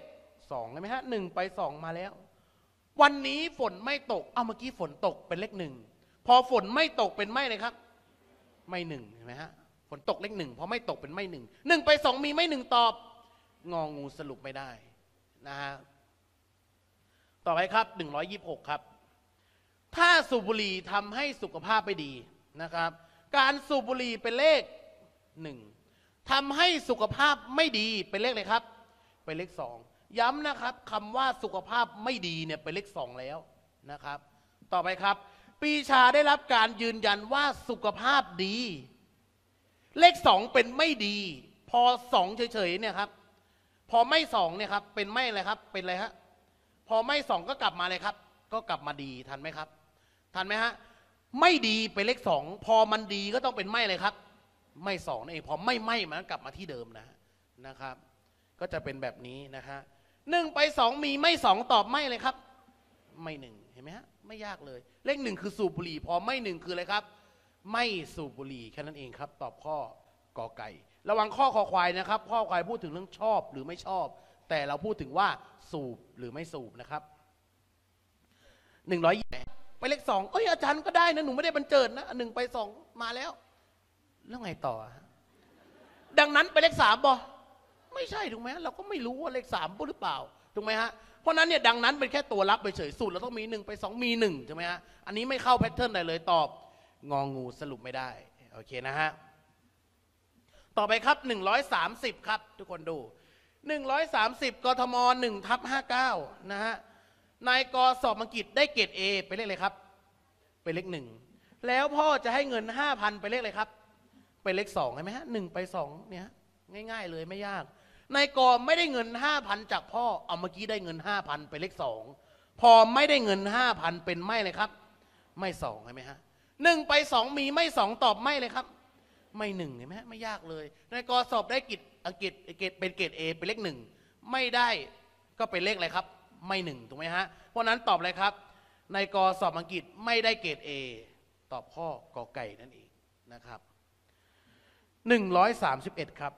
สองใช่ไหมฮะหนึ่งไปสองมาแล้ววันนี้ฝนไม่ตกเอาเมื่อกี้ฝนตกเป็นเลขหนึ่งพอฝนไม่ตกเป็นไม่เลยครับไม่หนึ่งเห็นไหมฮะฝนตกเลขหนึ่งพอไม่ตกเป็นไม่หนึ่งหนึ่งไปสองมีไม่หนึ่งตอบงองูสรุปไม่ได้นะฮะต่อไปครับหนึ่งร้อยยี่สิบหกครับถ้าสูบบุหรี่ทำให้สุขภาพไม่ดีนะครับการสูบบุหรี่เป็นเลขหนึ่งทำให้สุขภาพไม่ดีเป็นเลขอะไรครับเป็นเลขสองย้ำนะครับคำว่าสุขภาพไม่ดีเนี่ยเป็นเลขสองแล้วนะครับต่อไปครับปีชาได้รับการยืนยันว่าสุขภาพดีเลขสองเป็นไม่ดีพอสองเฉยๆเนี่ยครับพอไม่สองเนี่ยครับเป็นไม่อะไรครับเป็นอะไรฮะพอไม่สองก็กลับมาเลยครับก็กลับมาดีทันไหมครับทันไหมฮะไม่ดีเป็นเลขสองพอมันดีก็ต้องเป็นไม่เลยครับไม่สองนั่นเองพอไม่ไม่มันกลับมาที่เดิมนะนะครับก็จะเป็นแบบนี้นะฮะหนึ่งไปสองมีไม่สองตอบไม่เลยครับไม่หนึ่งเห็นไหมฮะไม่ยากเลยเลขหนึ่งคือสูบบุหรี่พอไม่หนึ่งคืออะไรครับไม่สูบบุหรี่แค่นั้นเองครับตอบข้อกอไก่ระวังข้อคอควายนะครับข้อควายพูดถึงเรื่องชอบหรือไม่ชอบแต่เราพูดถึงว่าสูบหรือไม่สูบนะครับหนึ่งร้อยยี่สิบไปเลขสองเอ้ยอาจารย์ก็ได้นะหนูไม่ได้บรรเจิดนะหนึ่งไปสองมาแล้วแล้วไงต่อดังนั้นไปเลขสามบอไม่ใช่ถูกไหมเราก็ไม่รู้ว่าเลขสามหรือเปล่าถูกไหมฮะเพราะนั้นเนี่ยดังนั้นเป็นแค่ตัวรับไปเฉยสูตรเราต้องมีหนึ่งไปสองมีหนึ่งใช่ไหมฮะอันนี้ไม่เข้าแพทเทิร์นใดเลยตอบงองูสรุปไม่ได้โอเคนะฮะต่อไปครับหนึ่งร้อยสามสิบครับทุกคนดูหนึ่งร้อยสามสิบกทมหนึ่งทับห้าเก้านะฮะนายกสอบอังกฤษได้เกรดเอไปเลขอะไรครับไปเลขหนึ่งแล้วพ่อจะให้เงินห้าพันไปเลขอะไรครับไปเลขสองใช่ไหมฮะหนึ่งไปสองเนี่ยง่ายๆเลยไม่ยากนายกไม่ได้เงินห้าพันจากพ่อเอาเมื่อกี้ได้เงินห้าพันไปเลขสองพอไม่ได้เงินห้าพันเป็นไม่เลยครับไม่สองใช่ไหมฮะหนึ่งไปสองมีไม่สองตอบไม่เลยครับไม่หนึ่งเห็นไหมไม่ยากเลยนายกสอบได้กิจอังกฤษเกรดเป็นเกรดเอเป็นเลขหนึ่งไม่ได้ก็เป็นเลขอะไรครับไม่หนึ่งถูกไหมฮะเพราะนั้นตอบอะไรครับนายกสอบอังกฤษไม่ได้เกรดเอตอบข้อกอไก่นั่นเองนะครับหนึ่งร้อยสามสิบเอ็ดครับ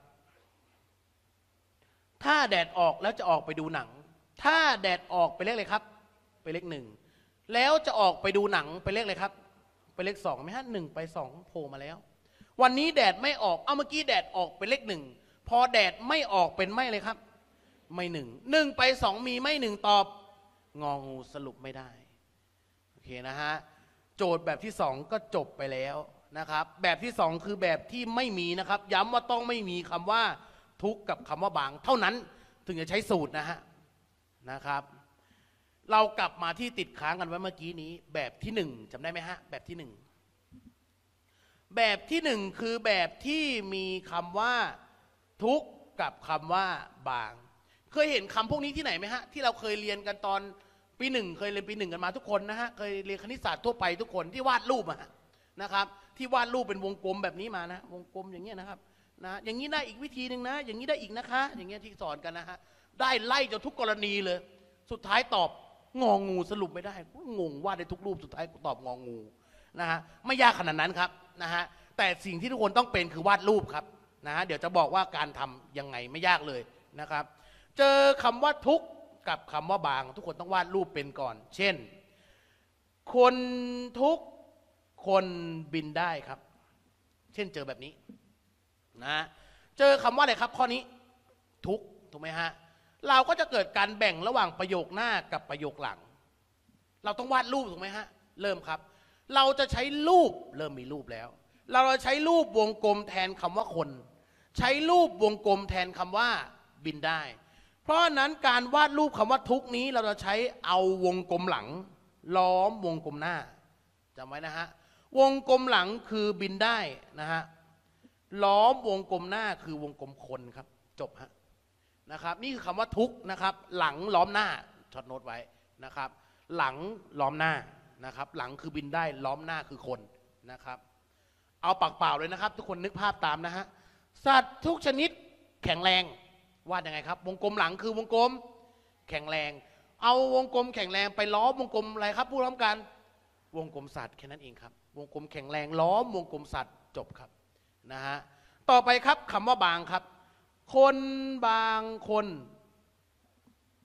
ถ้าแดดออกแล้วจะออกไปดูหนังถ้าแดดออกไปเลขอะไรครับไปเลขหนึ่งแล้วจะออกไปดูหนังไปเลขอะไรครับไปเลขสองไหมฮะหนึ่งไปสองโผล่มาแล้ววันนี้แดดไม่ออกเอาเมื่อกี้แดดออกเป็นเลขหนึ่งพอแดดไม่ออกเป็นไม่เลยครับไม่หนึ่งหนึ่งไปสองมีไม่หนึ่งตอบงองูสรุปไม่ได้โอเคนะฮะโจทย์แบบที่สองก็จบไปแล้วนะครับแบบที่สองคือแบบที่ไม่มีนะครับย้ำว่าต้องไม่มีคำว่าทุกข์กับคำว่าบางเท่านั้นถึงจะใช้สูตรนะฮะนะครับเรากลับมาที่ติดค้างกันไว้เมื่อกี้นี้แบบที่หนึ่งจำได้ไหมฮะแบบที่หนึ่งแบบที่หนึ่งคือแบบที่มีคำว่าทุกข์กับคำว่าบางเคยเห็นคำพวกนี้ที่ไหนไหมฮะที่เราเคยเรียนกันตอนปีหนึ่งเคยเรียนปีหนึ่งกันมาทุกคนนะฮะเคยเรียนคณิตศาสตร์ทั่วไปทุกคนที่วาดรูปอะนะครับที่วาดรูปเป็นวงกลมแบบนี้มานะวงกลมอย่างเงี้ยนะครับนะอย่างนี้ได้อีกวิธีหนึ่งนะอย่างนี้ได้อีกนะคะอย่างเงี้ยที่สอนกันนะฮะได้ไล่จนทุกกรณีเลยสุดท้ายตอบงองูสรุปไม่ได้งงวาดได้ทุกรูปสุดท้ายตอบงองูนะฮะไม่ยากขนาดนั้นครับนะฮะแต่สิ่งที่ทุกคนต้องเป็นคือวาดรูปครับนะฮะเดี๋ยวจะบอกว่าการทำยังไงไม่ยากเลยนะครับเจอคำว่าทุกข์กับคำว่าบางทุกคนต้องวาดรูปเป็นก่อนเช่นคนทุกคนบินได้ครับเช่นเจอแบบนี้นะเจอคำว่าอะไรครับข้อนี้ทุกถูกไหมฮะเราก็จะเกิดการแบ่งระหว่างประโยคหน้ากับประโยคหลังเราต้องวาดรูปถูกไหมฮะเริ่มครับเราจะใช้รูปเริ่มมีรูปแล้วเราจะใช้รูปวงกลมแทนคำว่าคนใช้รูปวงกลมแทนคำว่าบินได้เพราะนั้นการวาดรูปคำว่าทุกนี้เราจะใช้เอาวงกลมหลังล้อมวงกลมหน้าจำไว้นะฮะวงกลมหลังคือบินได้นะฮะล้อมวงกลมหน้าคือวงกลมคนครับจบฮะนะครับนี่คือคำว่าทุกนะครับหลังล้อมหน้าช็อตโน้ตไว้นะครับหลังล้อมหน้านะครับหลังคือบินได้ล้อมหน้าคือคนนะครับเอาปากเปล่าเลยนะครับทุกคนนึกภาพตามนะฮะสัตว์ทุกชนิดแข็งแรงวาดยังไงครับวงกลมหลังคือวงกลมแข็งแรงเอาวงกลมแข็งแรงไปล้อมวงกลมอะไรครับพูดพร้อมกันวงกลมสัตว์แค่นั้นเองครับวงกลมแข็งแรงล้อมวงกลมสัตว์จบครับนะฮะต่อไปครับคำว่าบางครับคนบางคน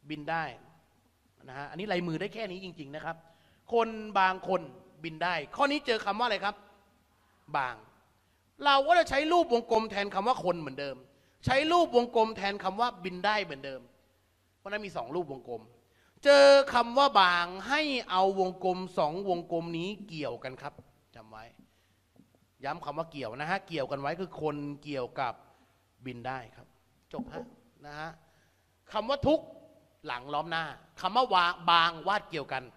บินได้นะฮะอันนี้ลายมือได้แค่นี้จริงๆนะครับคนบางคนบินได้ข้อนี้เจอคำว่าอะไรครับบางเราก็จะใช้รูปวงกลมแทนคำว่าคนเหมือนเดิมใช้รูปวงกลมแทนคำว่าบินได้เหมือนเดิมเพราะนั้นมีสองรูปวงกลมเจอคำว่าบางให้เอาวงกลมสองวงกลมนี้เกี่ยวกันครับจำไว้ย้ำคำว่าเกี่ยวนะฮะเกี่ยวกันไว้คือคนเกี่ยวกับบินได้ครับจบฮะนะฮะคำว่าทุกหลังล้อมหน้าคำว่าวาบางวาดเกี่ยวกัน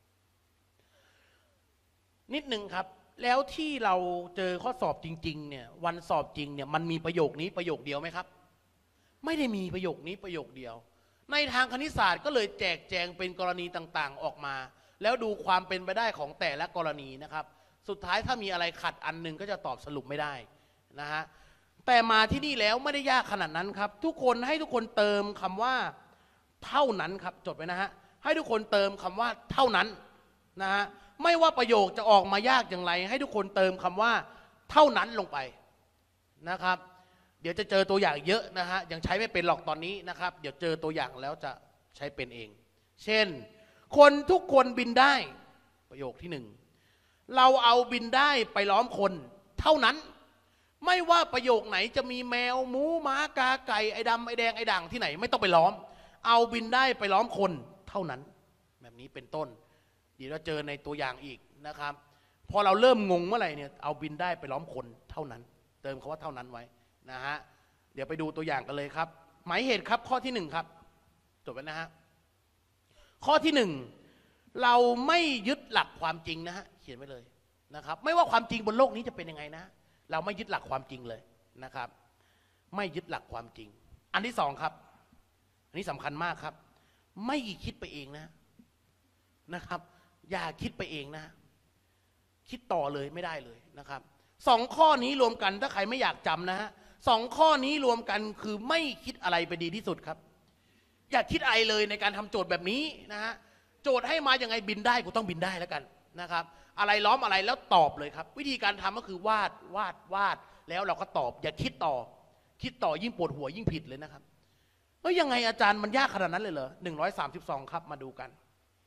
นิดหนึ่งครับแล้วที่เราเจอข้อสอบจริงๆเนี่ยวันสอบจริงเนี่ยมันมีประโยคนี้ประโยคเดียวไหมครับไม่ได้มีประโยคนี้ประโยคเดียวในทางคณิตศาสตร์ก็เลยแจกแจงเป็นกรณีต่างๆออกมาแล้วดูความเป็นไปได้ของแต่ละกรณีนะครับสุดท้ายถ้ามีอะไรขัดอันหนึ่งก็จะตอบสรุปไม่ได้นะฮะแต่มาที่นี่แล้วไม่ได้ยากขนาดนั้นครับทุกคนให้ทุกคนเติมคำว่าเท่านั้นครับจดไว้นะฮะให้ทุกคนเติมคำว่าเท่านั้นนะฮะไม่ว่าประโยคจะออกมายากอย่างไรให้ทุกคนเติมคำว่าเท่านั้นลงไปนะครับเดี๋ยวจะเจอตัวอย่างเยอะนะฮะยังใช้ไม่เป็นหรอกตอนนี้นะครับเดี๋ยวเจอตัวอย่างแล้วจะใช้เป็นเองเช่นคนทุกคนบินได้ประโยคที่หนึ่งเราเอาบินได้ไปล้อมคนเท่านั้นไม่ว่าประโยคไหนจะมีแมวหมูม้ากาไก่ไอ้ดำไอ้แดงไอ้ด่างที่ไหนไม่ต้องไปล้อมเอาบินได้ไปล้อมคนเท่านั้นแบบนี้เป็นต้นเดี๋ยวเราเจอในตัวอย่างอีกนะครับพอเราเริ่มงงเมื่อไหร่เนี่ยเอาบินได้ไปล้อมคนเท่านั้นเติมคำว่าเท่านั้นไว้นะฮะเดี๋ยวไปดูตัวอย่างกันเลยครับหมายเหตุครับข้อที่หนึ่งครับจบไว้นะฮะข้อที่หนึ่งเราไม่ยึดหลักความจริงนะฮะเขียนไว้เลยนะครับไม่ว่าความจริงบนโลกนี้จะเป็นยังไงนะเราไม่ยึดหลักความจริงเลยนะครับไม่ยึดหลักความจริงอันที่สองครับอันนี้สำคัญมากครับไม่คิดไปเองนะนะครับอย่าคิดไปเองนะคิดต่อเลยไม่ได้เลยนะครับสองข้อนี้รวมกันถ้าใครไม่อยากจำนะฮะสองข้อนี้รวมกันคือไม่คิดอะไรไปดีที่สุดครับอย่าคิดอะไรเลยในการทำโจทย์แบบนี้นะฮะโจทย์ให้มาอย่างไงบินได้กูต้องบินได้แล้วกันนะครับอะไรล้อมอะไรแล้วตอบเลยครับวิธีการทำก็คือวาดวาดวาดแล้วเราก็ตอบอย่าคิดต่อคิดต่อยิ่งปวดหัวยิ่งผิดเลยนะครับเฮ้ยยังไงอาจารย์มันยากขนาดนั้นเลยเหรอหนึ่งร้อยสามสิบสองครับมาดูกัน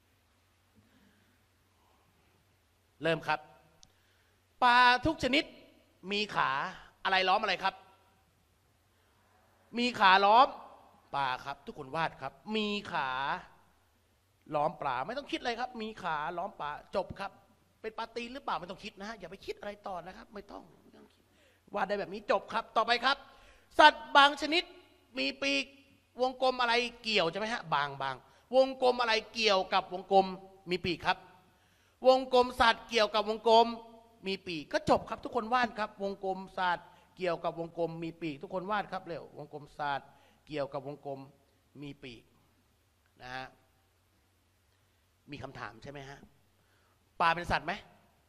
เริ่มครับปลาทุกชนิดมีขาอะไรล้อมอะไรครับมีขาล้อมปลาครับทุกคนวาดครับมีขาล้อมปลาไม่ต้องคิดอะไรครับมีขาล้อมปลาจบครับเป็นปลาตีนหรือเปล่าไม่ต้องคิดนะฮะอย่าไปคิดอะไรต่อนะครับไม่ต้องไม่ต้องคิดวาดได้แบบนี้จบครับต่อไปครับสัตว์บางชนิดมีปีกวงกลมอะไรเกี่ยวใช่ไหมฮะบางบางวงกลมอะไรเกี่ยวกับวงกลมมีปีกครับวงกลมสัตว์เกี่ยวกับวงกลมมีปีกก็จบครับทุกคนวาดครับวงกลมสัตว์เกี่ยวกับวงกลมมีปีกทุกคนวาดครับเร็ววงกลมสัตว์เกี่ยวกับวงกลมมีปีกนะฮะมีคำถามใช่ไหมฮะปลาเป็นสัตว์ไหม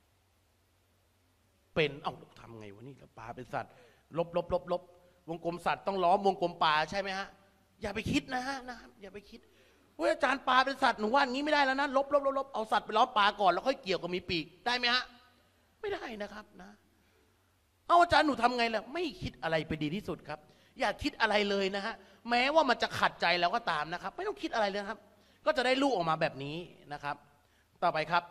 เป็นเอ้าทำไงวะนี่ปลาเป็นสัตว์ลบลบลบลบวงกลมสัตว์ต้องล้อมวงกลมปลาใช่ไหมฮะอย่าไปคิดนะฮะนะครับอย่าไปคิดว่าอาจารย์ปลาเป็นสัตว์หนูว่างี้ไม่ได้แล้วนะลบลบลบลบเอาสัตว์ไปล้อมปลาก่อนแล้วค่อยเกี่ยวกับมีปีกได้ไหมฮะไม่ได้นะครับนะเอาอาจารย์หนูทำไงล่ะไม่คิดอะไรไปดีที่สุดครับอย่าคิดอะไรเลยนะฮะแม้ว่ามันจะขัดใจแล้วก็ตามนะครับไม่ต้องคิดอะไรเลยครับก็จะได้รูปออกมาแบบนี้นะครับต่อไปครับ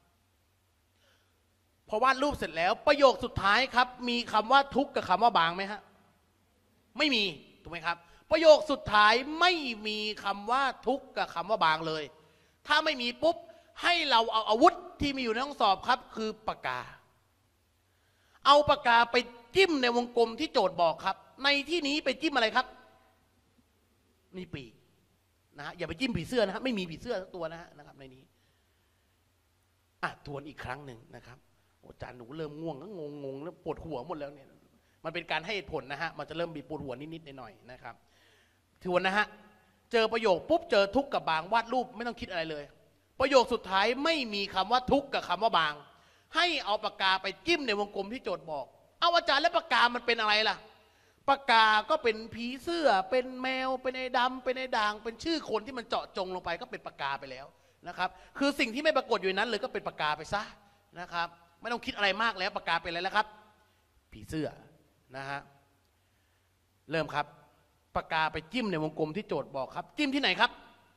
พอวาดรูปเสร็จแล้วประโยคสุดท้ายครับมีคำว่าทุกข์กับคำว่าบางไหมฮะไม่มีถูกไหมครับประโยคสุดท้ายไม่มีคำว่าทุกข์กับคำว่าบางเลยถ้าไม่มีปุ๊บให้เราเอาอาวุธที่มีอยู่ในห้องสอบครับคือปากกาเอาปากกาไปจิ้มในวงกลมที่โจทย์บอกครับในที่นี้ไปจิ้มอะไรครับมีปีกนะฮะอย่าไปจิ้มผีเสื้อนะฮะไม่มีผีเสื้อสักตัวนะฮะนะครับในนี้อ่ะทวนอีกครั้งหนึ่งนะครับอาจารย์หนูเริ่มง่วงแล้วงงงแล้วปวดหัวหมดแล้วเนี่ยมันเป็นการให้เหตุผลนะฮะมันจะเริ่มบีบปวดหัวนิดๆหน่อยๆนะครับทวนนะฮะเจอประโยคปุ๊บเจอทุกข์กับบางวาดรูปไม่ต้องคิดอะไรเลยประโยคสุดท้ายไม่มีคำว่าทุกข์กับคำว่าบางให้เอาปากกาไปจิ้มในวงกลมที่โจทย์บอกเอาอาจารย์แล้วปากกามันเป็นอะไรล่ะปากกาก็เป็นผีเสื้อเป็นแมวเป็นไอ้ดำเป็นไอ้ด่างเป็นชื่อคนที่มันเจาะจงลงไปก็เป็นปากกาไปแล้วนะครับคือสิ่งที่ไม่ปรากฏอยู่ในนั้นเลยก็เป็นปากกาไปซะนะครับไม่ต้องคิดอะไรมากแล้วปากกาเป็นอะไรแล้วครับผีเสื้อนะฮะเริ่มครับปากกาไปจิ้มในวงกลมที่โจทย์บอกครับจิ้มที่ไหนครับ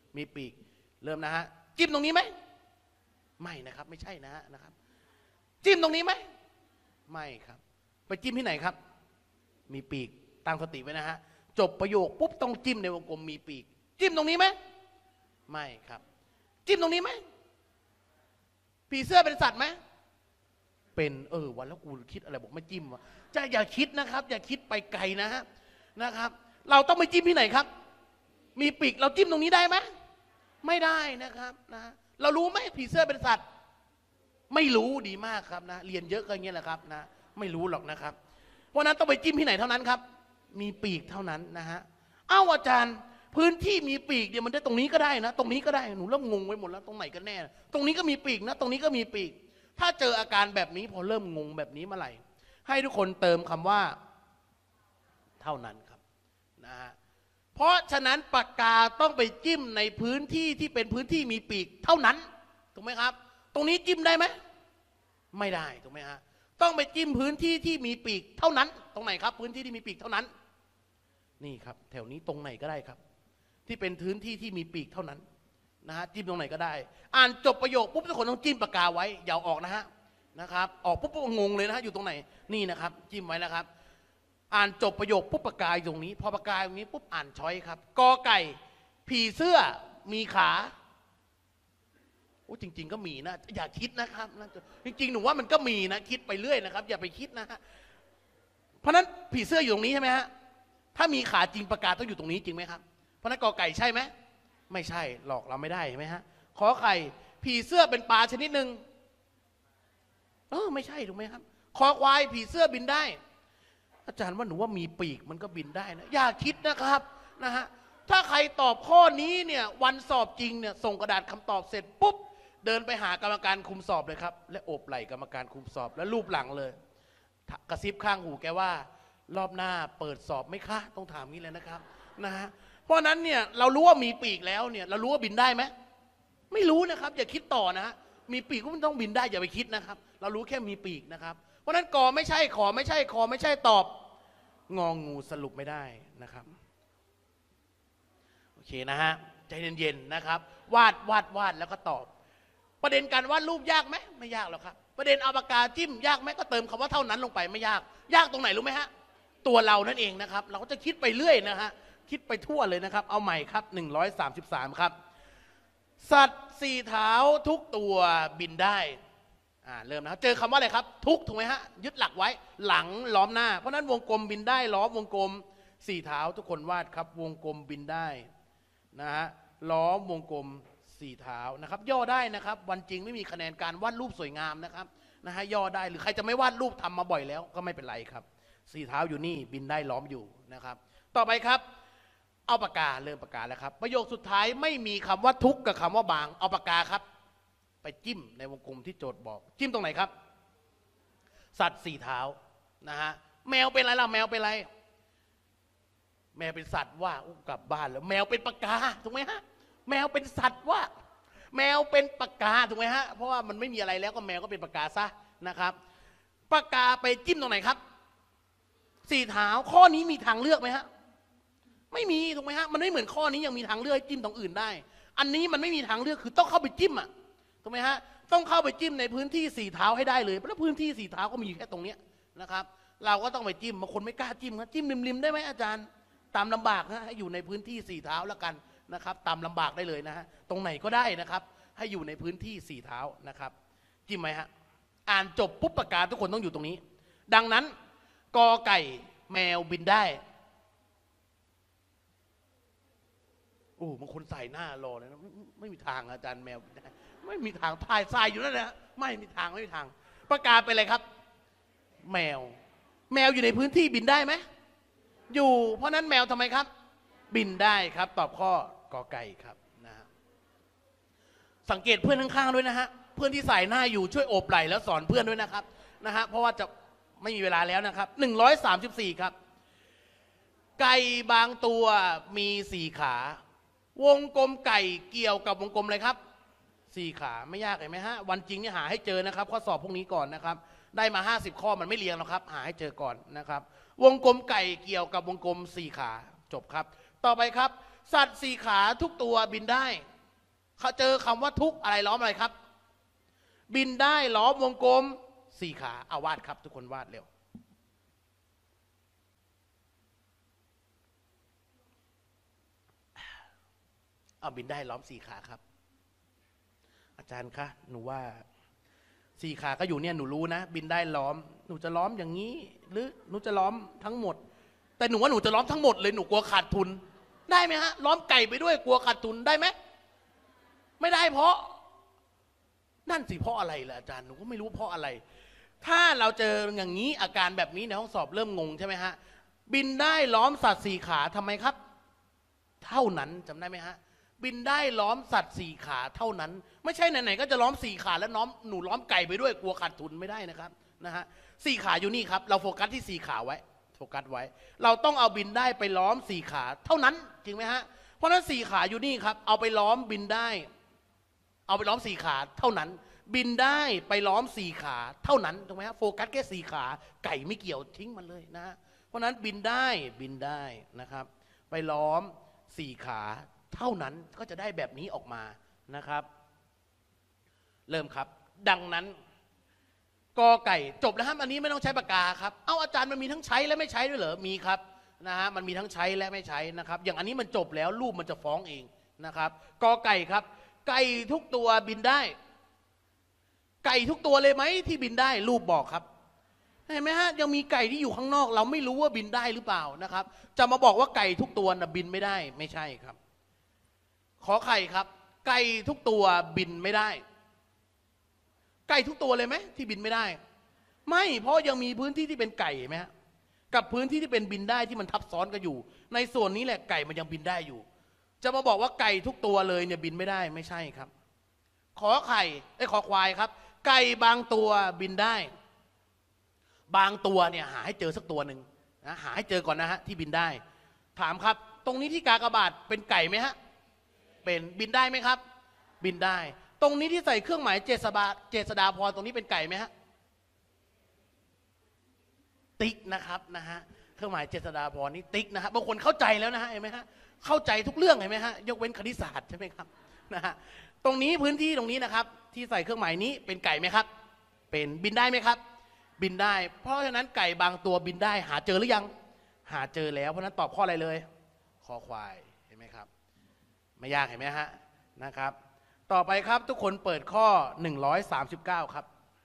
มีปีกเริ่มนะฮะจิ้มตรงนี้ไหมไม่นะครับไม่ใช่นะฮะนะครับจิ้มตรงนี้ไหมไม่ครับไปจิ้มที่ไหนครับมีปีกตั้งสติไว้นะฮะจบประโยคปุ๊บต้องจิ้มในวงกลมมีปีกจิ้มตรงนี้ไหมไม่ครับจิ้มตรงนี้ไหมผีเสื้อเป็นสัตว์ไหมเป็นเออวันแล้วกูคิดอะไรบอกไม่จิ้มวะจะอย่าคิดนะครับอย่าคิดไปไกลนะฮะนะครับเราต้องไปจิ้มที่ไหนครับมีปีกเราจิ้มตรงนี้ได้ไหมไม่ได้นะครับนะเรารู้ไหมผีเสื้อเป็นสัตว์ไม่รู้ดีมากครับนะเรียนเยอะก็อย่างเงี้ยแหละครับนะไม่รู้หรอกนะครับเพราะนั้นต้องไปจิ้มที่ไหนเท่านั้นครับมีปีกเท่านั้นนะฮะเอ้าอาจารย์พื้นที่มีปีกเดี๋ยวมันได้ตรงนี้ก็ได้นะตรงนี้ก็ได้หนูเริ่มงงไว้หมดแล้วตรงไหนกันแน่ตรงนี้ก็มีปีกนะตรงนี้ก็มีปีกถ้าเจออาการแบบนี้พอเริ่มงงแบบนี้เมื่อไหร่ให้ทุกคนเติมคำว่าเท่านั้นครับนะฮะเพราะฉะนั้นปากกาต้องไปจิ้มในพื้นที่ที่เป็นพื้นที่มีปีกเท่านั้นถูกไหมครับตรงนี้จิ้มได้ไหมไม่ได้ถูกไหมฮะต้องไปจิ้มพื้นที่ที่มีปีกเท่านั้นตรงไหนครับพื้นที่ที่มีปีกเท่านั้นนี่ครับแถวนี้ตรงไหนก็ได้ครับที่เป็นพื้นที่ที่มีปีกเท่านั้นนะฮะจิ้มตรงไหนก็ได้อ่านจบประโยคปุ๊บทุกคนต้องจิ้มปากกาไว้อย่าออกนะฮะนะครับออกปุ๊บงงเลยนะฮะอยู่ตรงไหนนี่นะครับจิ้มไว้นะครับอ่านจบประโยคปุ๊บปากกาตรงนี้พอปากกาตรงนี้ปุ๊บอ่านช้อยครับกอไก่ผีเสื้อมีขาโอ้จริงๆก็มีนะอย่าคิดนะครับจริงๆหนูว่ามันก็มีนะคิดไปเรื่อยนะครับอย่าไปคิดนะฮะเพราะนั้นผีเสื้ออยู่ตรงนี้ใช่ไหมฮะถ้ามีขาจริงปากกาต้องอยู่ตรงนี้จริงไหมครับเพราะนั้นกอไก่ใช่ไหมไม่ใช่หลอกเราไม่ได้ใช่ไหมฮะขอไข่ผีเสื้อเป็นปลาชนิดหนึ่งเออไม่ใช่ถูกไหมครับคอควายผีเสื้อบินได้อาจารย์ว่าหนูว่ามีปีกมันก็บินได้นะอย่าคิดนะครับนะฮะถ้าใครตอบข้อนี้เนี่ยวันสอบจริงเนี่ยส่งกระดาษคำตอบเสร็จปุ๊บเดินไปหากรรมการคุมสอบเลยครับและโอบไหล่กรรมการคุมสอบแล้วรูปหลังเลยกระซิบข้างหูแกว่ารอบหน้าเปิดสอบไหมคะต้องถามงี้เลยนะครับนะฮะเพราะนั้นเนี่ยเรารู้ว่ามีปีกแล้วเนี่ยเรารู้ว่าบินได้ไหมไม่รู้นะครับอย่าคิดต่อนะฮะมีปีกก็มันต้องบินได้อย่าไปคิดนะครับเรารู้แค่มีปีกนะครับเพราะนั้นกอไม่ใช่ขอไม่ใช่คอไม่ใช่ตอบงองูสรุปไม่ได้นะครับโอเคนะฮะใจเย็นๆนะครับวาดวาดวาดแล้วก็ตอบประเด็นการวาดรูปยากไหมไม่ยากหรอกครับประเด็นเอาปากกาจิ้มยากไหมก็เติมคำว่าเท่านั้นลงไปไม่ยากยากตรงไหนรู้ไหมฮะตัวเรานั่นเองนะครับเราก็จะคิดไปเรื่อยนะฮะคิดไปทั่วเลยนะครับเอาใหม่ครับหนึ่งร้อยสามสิบสามครับสัตว์สี่เท้าทุกตัวบินได้อ่าเริ่มนะเจอคำว่าอะไรครับทุกถูกไหมฮะยึดหลักไว้หลังล้อมหน้าเพราะนั้นวงกลมบินได้ล้อมวงกลมสี่เท้าทุกคนวาดครับวงกลมบินได้นะฮะล้อมวงกลมสี่เท้านะครับย่อได้นะครับวันจริงไม่มีคะแนนการวาดรูปสวยงามนะครับนะฮะย่อได้หรือใครจะไม่วาดรูปทำมาบ่อยแล้วก็ไม่เป็นไรครับสี่เท้าอยู่นี่บินได้ล้อมอยู่นะครับต่อไปครับเอาปากกาเริ่มปากกาแล้วครับประโยคสุดท้ายไม่มีคำว่าทุกข์กับคำว่าบางเอาปากกาครับไปจิ้มในวงกลมที่โจทย์บอกจิ้มตรงไหนครับสัตว์สี่เท้านะฮะแมวเป็นอะไรล่ะแมวเป็นอะไรแมวเป็นสัตว์ว่ากลับบ้านแล้วแมวเป็นปากกาถูกไหมฮะแมวเป็นสัตว์ว่าแมวเป็นปากกาถูกไหมฮะเพราะว่ามันไม่มีอะไรแล้วก็แมวก็เป็นปากกาซะนะครับปากกาไปจิ้มตรงไหนครับสี่เท้าข้อนี้มีทางเลือกไหมฮะไม่มีถูกไหมฮะมันไม่เหมือนข้อนี้ยังมีทางเลือกจิ้มตรงอื่นได้อันนี้มันไม่มีทางเลือกคือต้องเข้าไปจิ้มอ่ะถูกไหมฮะต้องเข้าไปจิ้มในพื้นที่สี่เท้าให้ได้เลยเพราะพื้นที่สี่เท้าก็มีอยู่แค่ตรงเนี้ยนะครับเราก็ต้องไปจิ้มบางคนไม่กล้าจิ้มครับจิ้มริมๆได้ไหมอาจารย์ตามลำบากนะให้อยู่ในพื้นที่สี่เท้าแล้วกันนะครับตามลำบากได้เลยนะฮะตรงไหนก็ได้นะครับให้อยู่ในพื้นที่สี่เท้านะครับจิ้มไหมฮะอ่านจบปุ๊บปากกาทุกคนต้องอยู่ตรงนี้ดังนั้นกอไก่แมวบินได้โอ้บางคนใส่หน้ารอเลยนะไม่มีทางอาจารย์แมวไม่มีทางถ่ายทรายอยู่นั่นแหละไม่มีทางไม่มีทางประกาศไปเลยครับแมวแมวอยู่ในพื้นที่บินได้ไหมอยู่เพราะนั้นแมวทำไมครับบินได้ครับตอบข้อกอไก่ครับนะฮะสังเกตเพื่อนข้างๆด้วยนะฮะเพื่อนที่ใส่หน้าอยู่ช่วยโอบไหล่แล้วสอนเพื่อนด้วยนะครับนะฮะเพราะว่าจะไม่มีเวลาแล้วนะครับหนึ่งร้อยสามสิบสี่ครับไก่บางตัวมีสี่ขาวงกลมไก่เกี่ยวกับวงกลมอะไรครับสี่ขาไม่ยากเห็นไหมฮะวันจริงเนี่ยหาให้เจอนะครับข้อสอบพวกนี้ก่อนนะครับได้มาห้าสิบข้อมันไม่เรียงหรอกครับหาให้เจอก่อนนะครับวงกลมไก่เกี่ยวกับวงกลมสี่ขาจบครับต่อไปครับสัตว์สี่ขาทุกตัวบินได้เขาเจอคำว่าทุกอะไรล้อมอะไรครับบินได้ล้อมวงกลมสี่ขาเอาวาดครับทุกคนวาดเร็วเอาบินได้ล้อมสี่ขาครับอาจารย์คะหนูว่าสี่ขาก็อยู่เนี่ยหนูรู้นะบินได้ล้อมหนูจะล้อมอย่างนี้หรือหนูจะล้อมทั้งหมดแต่หนูว่าหนูจะล้อมทั้งหมดเลยหนูกลัวขาดทุนได้ไหมฮะล้อมไก่ไปด้วยกลัวขาดทุนได้ไหมไม่ได้เพราะนั่นสิเพราะอะไรล่ะอาจารย์หนูก็ไม่รู้เพราะอะไรถ้าเราเจออย่างนี้อาการแบบนี้ในห้องสอบเริ่มงงใช่ไหมฮะบินได้ล้อมสัตว์สี่ขาทำไมครับเท่านั้นจำได้ไหมฮะบินได้ล้อมสัตว์สี่ขาเท่านั้นไม่ใช่ไหนๆก็จะล้อมสี่ขาแล้วน้อมหนูล้อมไก่ไปด้วยกลัวขาดทุนไม่ได้นะครับนะฮะสี่ขาอยู่นี่ครับเราโฟกัสที่สี่ขาไว้โฟกัสไว้เราต้องเอาบินได้ไปล้อมสี่ขาเท่านั้นจริงไหมฮะเพราะนั้นสี่ขาอยู่นี่ครับเอาไปล้อมบินได้เอาไปล้อมสี่ขาเท่านั้นบินได้ไปล้อมสี่ขาเท่านั้นถูกไหมฮะโฟกัสแค่สี่ขาไก่ไม่เกี่ยวทิ้งมันเลยนะฮะเพราะนั้นบินได้บินได้นะครับไปล้อมสี่ขาเท่านั้นก็จะได้แบบนี้ออกมานะครับเริ่มครับดังนั้นกอไก่จบแล้วครับอันนี้ไม่ต้องใช้ปากกาครับเอ้าอาจารย์มันมีทั้งใช้และไม่ใช้ด้วยเหรอมีครับนะฮะมันมีทั้งใช้และไม่ใช้นะครับอย่างอันนี้มันจบแล้วรูปมันจะฟ้องเองนะครับกอไก่ครับไก่ทุกตัวบินได้ไก่ทุกตัวเลยไหมที่บินได้รูปบอกครับเห็นไหมฮะยังมีไก่ที่อยู่ข้างนอกเราไม่รู้ว่าบินได้หรือเปล่านะครับจะมาบอกว่าไก่ทุกตัวนะบินไม่ได้ไม่ใช่ครับขอไข่ครับไก่ทุกตัวบินไม่ได้ไก่ทุกตัวเลยไหมที่บินไม่ได้ไม่เพราะยังมีพื้นที่ที่เป็นไก่ไหมฮะกับพื้นที่ที่เป็นบินได้ที่มันทับซ้อนกันอยู่ในส่วนนี้แหละไก่มันยังบินได้อยู่จะมาบอกว่าไก่ทุกตัวเลยเนี่ยบินไม่ได้ไม่ใช่ครับขอไข่ไอ้ขอควายครับไก่บางตัวบินได้บางตัวเนี่ยหาให้เจอสักตัวหนึ่งนะหาให้เจอก่อนนะฮะที่บินได้ถามครับตรงนี้ที่กากบาทเป็นไก่ไหมฮะเป็นบินได้ไหมครับบินได้ตรงนี้ที่ใส่เครื่องหมายเจษฎาเจษฎาพรตรงนี้เป็นไก่ไหมฮะติ๊กนะครับนะฮะเครื่องหมายเจษฎาพรนี่ติ๊กนะฮะบางคนเข้าใจแล้วนะฮะเห็นไหมฮะเข้าใจทุกเรื่องเห็นไหมฮะยกเว้นคณิตศาสตร์ใช่ไหมครับนะฮะตรงนี้พื้นที่ตรงนี้นะครับที่ใส่เครื่องหมายนี้เป็นไก่ไหมครับเป็นบินได้ไหมครับบินได้เพราะฉะนั้นไก่บางตัวบินได้หาเจอหรือยังหาเจอแล้วเพราะนั้นตอบข้ออะไรเลยคอควายเห็นไหมครับไม่ยากเห็นไหมฮะนะครับต่อไปครับทุกคนเปิดข้อหนึ่งร้อยสามสิบเก้าครับ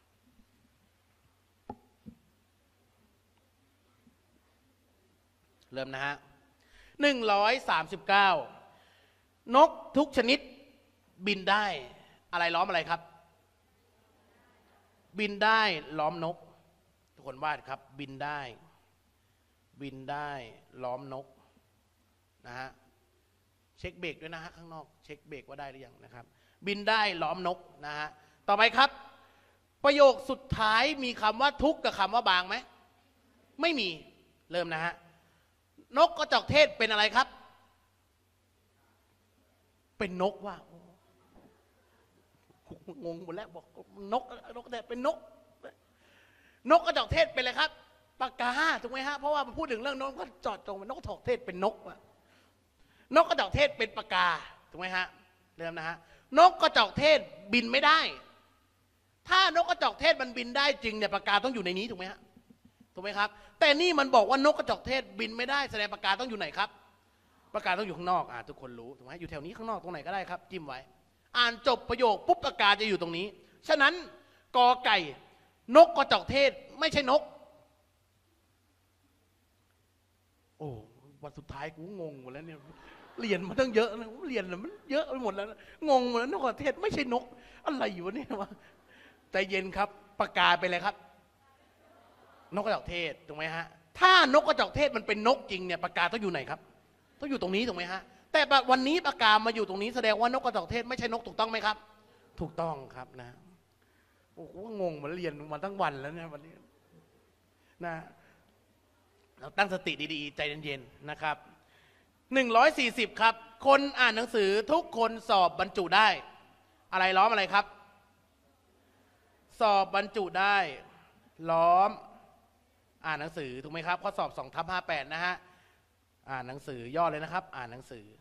เริ่มนะฮะหนึ่งร้อยสามสิบเก้านกทุกชนิดบินได้อะไรล้อมอะไรครับบินได้ล้อมนกทุกคนวาดครับบินได้บินได้ล้อมนกนะฮะเช็คเบรกด้วยนะฮะข้างนอกเช็คเบรกว่าได้หรือยังนะครับบินได้ล้อมนกนะฮะต่อไปครับประโยคสุดท้ายมีคำว่าทุกกับคำว่าบางไหมไม่มีเริ่มนะฮะนกกระจอกเทศเป็นอะไรครับเป็นนกว่างงหมดแล้วบอกนกนกแต่เป็นนกนกกระจอกเทศเป็นอะไรครับปากกาถูกไหมฮะเพราะว่าพูดถึงเรื่องนกก็จอดตรงนกกระจอกเทศเป็นนกว่นกกระจอกเทศเป็นปากกาถูกไหมฮะเริ่มนะฮะนกกระจอกเทศบินไม่ได้ถ้านกกระจอกเทศมันบินได้จริงเนี่ยปากกาต้องอยู่ในนี้ถูกไหมฮะถูกไหมครับแต่นี่มันบอกว่านกกระจอกเทศบินไม่ได้แสดงปากกาต้องอยู่ไหนครับปากกาต้องอยู่ข้างนอกอ่าทุกคนรู้ถูกไหมอยู่แถวนี้ข้างนอกตรงไหนก็ได้ครับจิ้มไว้อ่านจบประโยคปุ๊บปากกาจะอยู่ตรงนี้ฉะนั้นกอไก่นกกระจอกเทศไม่ใช่นกโอ้วันสุดท้ายกูงงหมดแล้วเนี่ยเรียนมาตั้งเยอะนะเรียนมันเยอะไปหมดแล้วงงหมดแล้วนกกระจอกเทศไม่ใช่นกอะไรอยู่วะเนี่ยวะใจเย็นครับปากกาไปเลยครับนกกระจอกเทศถูกไหมฮะถ้านกกระจอกเทศมันเป็นนกจริงเนี่ยปากกาต้องอยู่ไหนครับต้องอยู่ตรงนี้ถูกไหมฮะแต่วันนี้ปากกามาอยู่ตรงนี้แสดงว่านกกระจอกเทศไม่ใช่นกถูกต้องไหมครับถูกต้องครับนะโอ้โหงงเหมือนเรียนมาทั้งวันแล้วเนี่ยวันนี้นะเราตั้งสติดีๆใจเย็นๆนะครับหนึ่งร้อยสี่สิบครับคนอ่านหนังสือทุกคนสอบบรรจุได้อะไรล้อมอะไรครับสอบบรรจุได้ล้อมอ่านหนังสือถูกไหมครับข้อสอบสองทับห้าแปดนะฮะอ่านหนังสือย่อเลยนะครับอ่านหนังสือ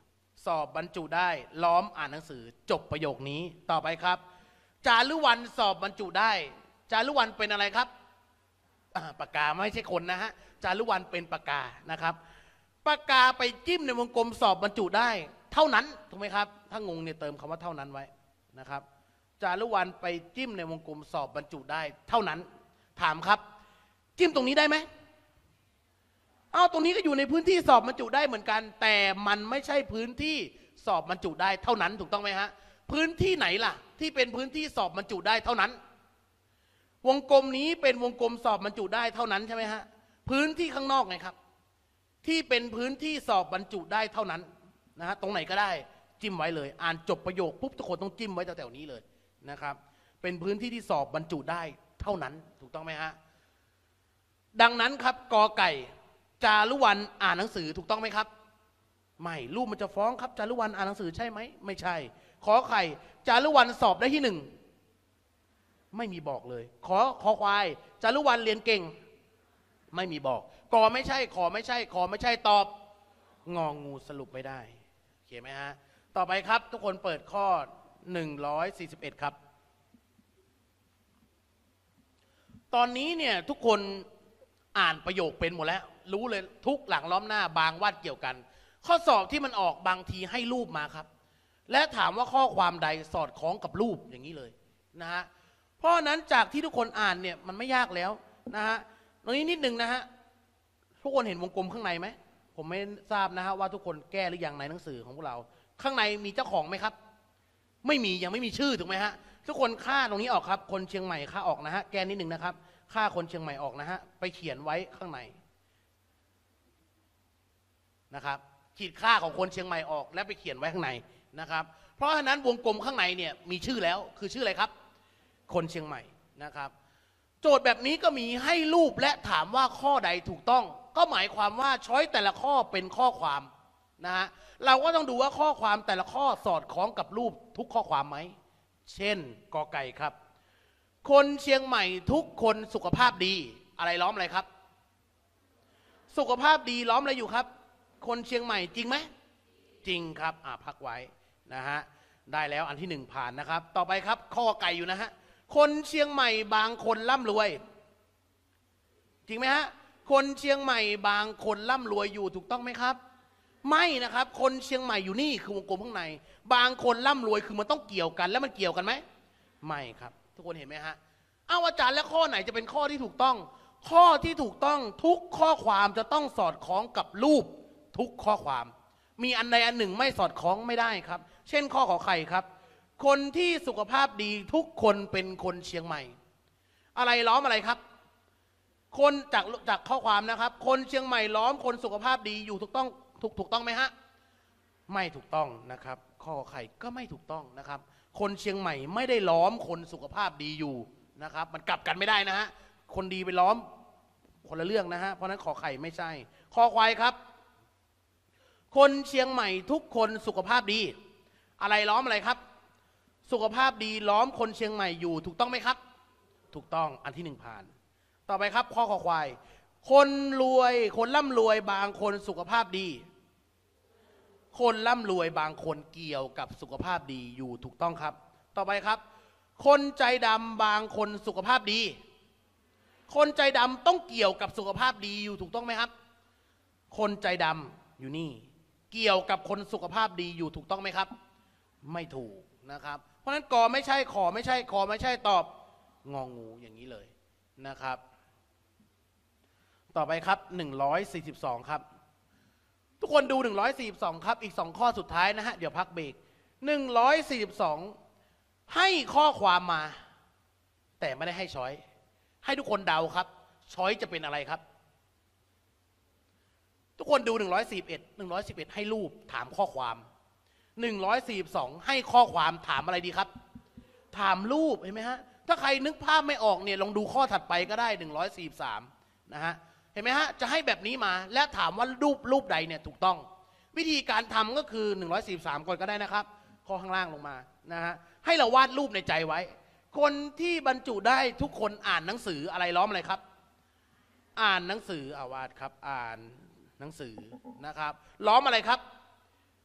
สอบบรรจุได้ล้อมอ่านหนังสือจบประโยคนี้ต่อไปครับจารุวรรณสอบบรรจุได้จารุวรรณเป็นอะไรครับปากกาไม่ใช่คนนะฮะจารุวรรณเป็นปากกานะครับปากกาไปจิ้มในวงกลมสอบบรรจุได้เท่านั้นถูกไหมครับถ้างงเนี่ยเติมคำว่าเท่านั้นไว้นะครับจารุวรรณไปจิ้มในวงกลมสอบบรรจุได้เท่านั้นถามครับจิ้มตรงนี้ได้ไหมอ้าวตรงนี้ก็อยู่ในพื้นที่สอบบรรจุได้เหมือนกันแต่มันไม่ใช่พื้นที่สอบบรรจุได้เท่านั้นถูกต้องไหมฮะพื้นที่ไหนล่ะที่เป็นพื้นที่สอบบรรจุได้เท่านั้นวงกลมนี้เป็นวงกลมสอบบรรจุได้เท่านั้นใช่ไหมฮะพื้นที่ข้างนอกไงครับที่เป็นพื้นที่สอบบรรจุได้เท่านั้นนะฮะตรงไหนก็ได้จิ้มไว้เลยอ่านจบประโยคปุ๊บทุกคนต้องจิ้มไว้แถวๆนี้เลยนะครับเป็นพื้นที่ที่สอบบรรจุได้เท่านั้นถูกต้องไหมฮะดังนั้นครับกอไก่จารุวรรณอ่านหนังสือถูกต้องไหมครับไม่รูปมันจะฟ้องครับจารุวรรณอ่านหนังสือใช่ไหมไม่ใช่ขอไข่จารุวรรณสอบได้ที่หนึ่งไม่มีบอกเลยขอขอควายจารุวรรณเรียนเก่งไม่มีบอกกอไม่ใช่ขอไม่ใช่ขอไม่ใช่ตอบงองูสรุปไม่ได้โอเคไหมฮะต่อไปครับทุกคนเปิดข้อหนึ่งร้อยสี่สิบเอ็ดครับตอนนี้เนี่ยทุกคนอ่านประโยคเป็นหมดแล้วรู้เลยทุกหลังล้อมหน้าบางวาดเกี่ยวกันข้อสอบที่มันออกบางทีให้รูปมาครับและถามว่าข้อความใดสอดคล้องกับรูปอย่างนี้เลยนะฮะเพราะนั้นจากที่ทุกคนอ่านเนี่ยมันไม่ยากแล้วนะฮะตรงนี้นิดนึงนะฮะทุกคนเห็นวงกลมข้างในไหมผมไม่ทราบนะฮะว่าทุกคนแก้หรือยังในหนังสือของพวกเราข้างในมีเจ้าของไหมครับไม่มียังไม่มีชื่อถูกไหมฮะทุกคนค่าตรงนี้ออกครับคนเชียงใหม่ค่าออกนะฮะแก้นิดนึงนะครับค่าคนเชียงใหม่ออกนะฮะไปเขียนไว้ข้างในนะครับขีดค่าของคนเชียงใหม่ออกแล้วไปเขียนไว้ข้างในนะครับเพราะฉะนั้นวงกลมข้างในเนี่ยมีชื่อแล้วคือชื่ออะไรครับคนเชียงใหม่นะครับโจทย์แบบนี้ก็มีให้รูปและถามว่าข้อใดถูกต้องก็หมายความว่าช้อยแต่ละข้อเป็นข้อความนะฮะเราก็ต้องดูว่าข้อความแต่ละข้อสอดคล้องกับรูปทุกข้อความไหมเช่นกอไก่ครับคนเชียงใหม่ทุกคนสุขภาพดีอะไรล้อมอะไรครับสุขภาพดีล้อมอะไรอยู่ครับคนเชียงใหม่จริงไหมจริงครับอ่าพักไว้นะฮะได้แล้วอันที่หนึ่งผ่านนะครับต่อไปครับข้อไก่อยู่นะฮะคนเชียงใหม่บางคนร่ำรวยจริงไหมฮะคนเชียงใหม่บางคนร่ำรวยอยู่ถูกต้องไหมครับไม่นะครับคนเชียงใหม่อยู่นี่คือวงกลมข้างในบางคนร่ำรวยคือมันต้องเกี่ยวกันแล้วมันเกี่ยวกันไหมไม่ครับทุกคนเห็นไหมฮะเอาอาจารย์แล้วข้อไหนจะเป็นข้อที่ถูกต้องข้อที่ถูกต้องทุกข้อความจะต้องสอดคล้องกับรูปทุกข้อความมีอันใดอันหนึ่งไม่สอดคล้องไม่ได้ครับเช่นข้อขอไข่ครับคนที่สุขภาพดีทุกคนเป็นคนเชียงใหม่อะไรล้อมอะไรครับคนจากจากข้อความนะครับคนเชียงใหม่ล้อมคนสุขภาพดีอยู่ถูกต้องถูกถูกต้องไหมฮะไม่ถูกต้องนะครับข้อไข่ก็ไม่ถูกต้องนะครับคนเชียงใหม่ไม่ได้ล้อมคนสุขภาพดีอยู่นะครับมันกลับกันไม่ได้นะฮะคนดีไปล้อมคนละเรื่องนะฮะเพราะนั้นขอไข่ไม่ใช่ข้อควายครับคนเชียงใหม่ทุกคนสุขภาพดีอะไรล้อมอะไรครับสุขภาพดีล้อมคนเชียงใหม่อยู่ถูกต้องไหมครับถูกต้องอันที่หนึ่งผ่านต่อไปครับข้อขอควายคนรวยคนร่ำรวยบางคนสุขภาพดีคนร่ำรวยบางคนเกี่ยวกับสุขภาพดีอยู่ถูกต้องครับต่อไปครับคนใจดำบางคนสุขภาพดีคนใจดำต้องเกี่ยวกับสุขภาพดีอยู่ถูกต้องไหมครับคนใจดำอยู่นี่เกี่ยวกับคนสุขภาพดีอยู่ถูกต้องไหมครับไม่ถูกนะครับเพราะฉะนั้นกอไม่ใช่ขอไม่ใช่ขอไม่ใช่ตอบงองูอย่างนี้เลยนะครับต่อไปครับหนึ่งร้อยสี่สิบสองครับทุกคนดูหนึ่งร้อยสี่สิบสองครับอีกสองข้อสุดท้ายนะฮะเดี๋ยวพักเบรกหนึ่งร้อยสี่สิบสองให้ข้อความมาแต่ไม่ได้ให้ช้อยให้ทุกคนเดาครับช้อยจะเป็นอะไรครับทุกคนดูหนึ่งร้อยสี่สิบเอ็ด หนึ่งร้อยสิบเอ็ดให้รูปถามข้อความหนึ่งร้อยสี่สิบสองให้ข้อความถามอะไรดีครับถามรูปเห็นไหมฮะถ้าใครนึกภาพไม่ออกเนี่ยลองดูข้อถัดไปก็ได้หนึ่งร้อยสี่สิบสามนะฮะเห็นไหมฮะจะให้แบบนี้มาและถามว่ารูปรูปใดเนี่ยถูกต้องวิธีการทำก็คือหนึ่งร้อยสี่สิบสามก่อนก็ได้นะครับข้อข้างล่างลงมานะฮะให้เราวาดรูปในใจไว้คนที่บรรจุได้ทุกคนอ่านหนังสืออะไรล้อมอะไรครับอ่านหนังสืออาวาดครับอ่านหนังสือนะครับล้อมอะไรครับ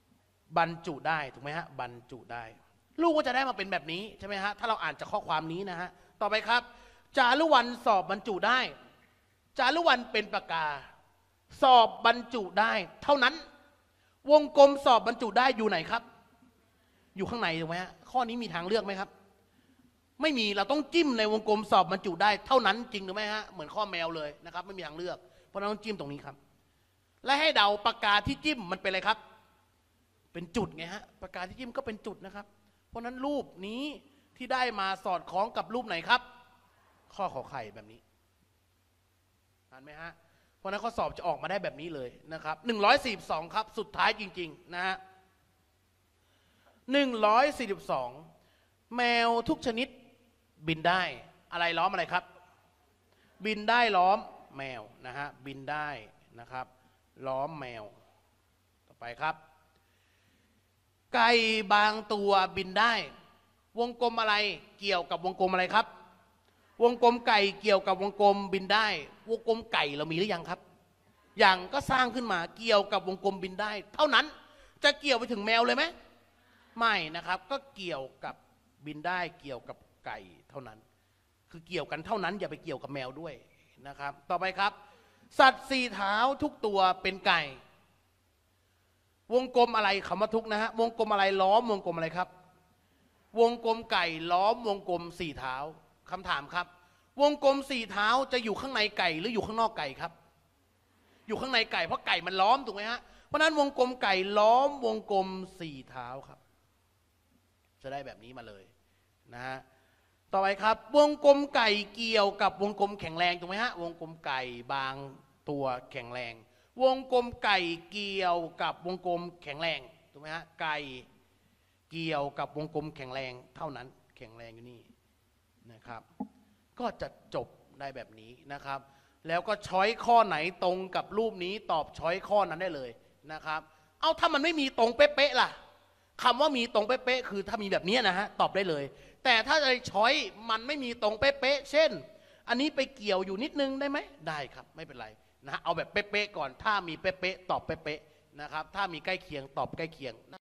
บรรจุได้ถูกไหมฮะบรรจุได้ลูกก็จะได้มาเป็นแบบนี้ใช่ไหมฮะถ้าเราอ่านจากข้อความนี้นะฮะต่อไปครับจารุวรรณสอบบรรจุได้จารุวรรณเป็นปากกาสอบบรรจุได้เท่านั้นวงกลมสอบบรรจุได้อยู่ไหนครับอยู่ข้างในถูกไหมฮะข้อนี้มีทางเลือกไหมครับไม่มีเราต้องจิ้มในวงกลมสอบบรรจุได้เท่านั้นจริงหรือไม่ฮะเหมือนข้อแมวเลยนะครับไม่มีทางเลือกเพราะเราต้องจิ้มตรงนี้ครับและให้เดาปากกาที่จิ้มมันเป็นอะไรครับเป็นจุดไงฮะปากกาที่จิ้มก็เป็นจุดนะครับเพราะนั้นรูปนี้ที่ได้มาสอดคล้องกับรูปไหนครับข้อขอไข่แบบนี้อ่านไหมฮะเพราะนั้นข้อสอบจะออกมาได้แบบนี้เลยนะครับหนึ่งร้อยสี่สิบสองครับสุดท้ายจริงๆนะฮะหนึ่งร้อยสี่สิบสองแมวทุกชนิดบินได้อะไรล้อมอะไรครับบินได้ล้อมแมวนะฮะบินได้นะครับล้อมแมวต่อไปครับไก่บางตัวบินได้วงกลมอะไรเกี่ยวกับวงกลมอะไรครับวงกลมไก่เกี่ยวกับวงกลมบินได้วงกลมไก่เรามีหรือยังครับอย่างก็สร้างขึ้นมาเกี่ยวกับวงกลมบินได้เท่านั้นจะเกี่ยวไปถึงแมวเลยไหมไม่นะครับก็เกี่ยวกับบินได้เกี่ยวกับไก่เท่านั้นคือเกี่ยวกันเท่านั้นอย่าไปเกี่ยวกับแมวด้วยนะครับต่อไปครับสัตว์สี่เท้าทุกตัวเป็นไก่วงกลมอะไรคำว่าทุกนะฮะวงกลมอะไรล้อมวงกลมอะไรครับวงกลมไก่ล้อมวงกลมสี่เท้าคำถามครับวงกลมสี่เท้าจะอยู่ข้างในไก่หรืออยู่ข้างนอกไก่ครับอยู่ข้างในไก่เพราะไก่มันล้อมถูกไหมฮะเพราะนั้นวงกลมไก่ล้อมวงกลมสี่เท้าครับจะได้แบบนี้มาเลยนะฮะต่อไปครับวงกลมไก่เกี่ยวกับวงกลมแข็งแรงถูกไหมฮะวงกลมไก่บางตัวแข็งแรงวงกลมไก่เกี่ยวกับวงกลมแข็งแรงถูกไหมฮะไก่เกี่ยวกับวงกลมแข็งแรงเท่านั้นแข็งแรงอยู่นี่นะครับก็จะจบได้แบบนี้นะครับแล้วก็ช้อยข้อไหนตรงกับรูปนี้ตอบช้อยข้อนั้นได้เลยนะครับเอาถ้ามันไม่มีตรงเป๊ะๆล่ะคำว่ามีตรงเป๊ะๆคือถ้ามีแบบนี้นะฮะตอบได้เลยแต่ถ้าในช้อยมันไม่มีตรงเป๊ะๆเช่นอันนี้ไปเกี่ยวอยู่นิดนึงได้ไหมได้ครับไม่เป็นไรนะเอาแบบเป๊ะๆก่อนถ้ามีเป๊ะๆตอบเป๊ะๆนะครับถ้ามีใกล้เคียงตอบใกล้เคียง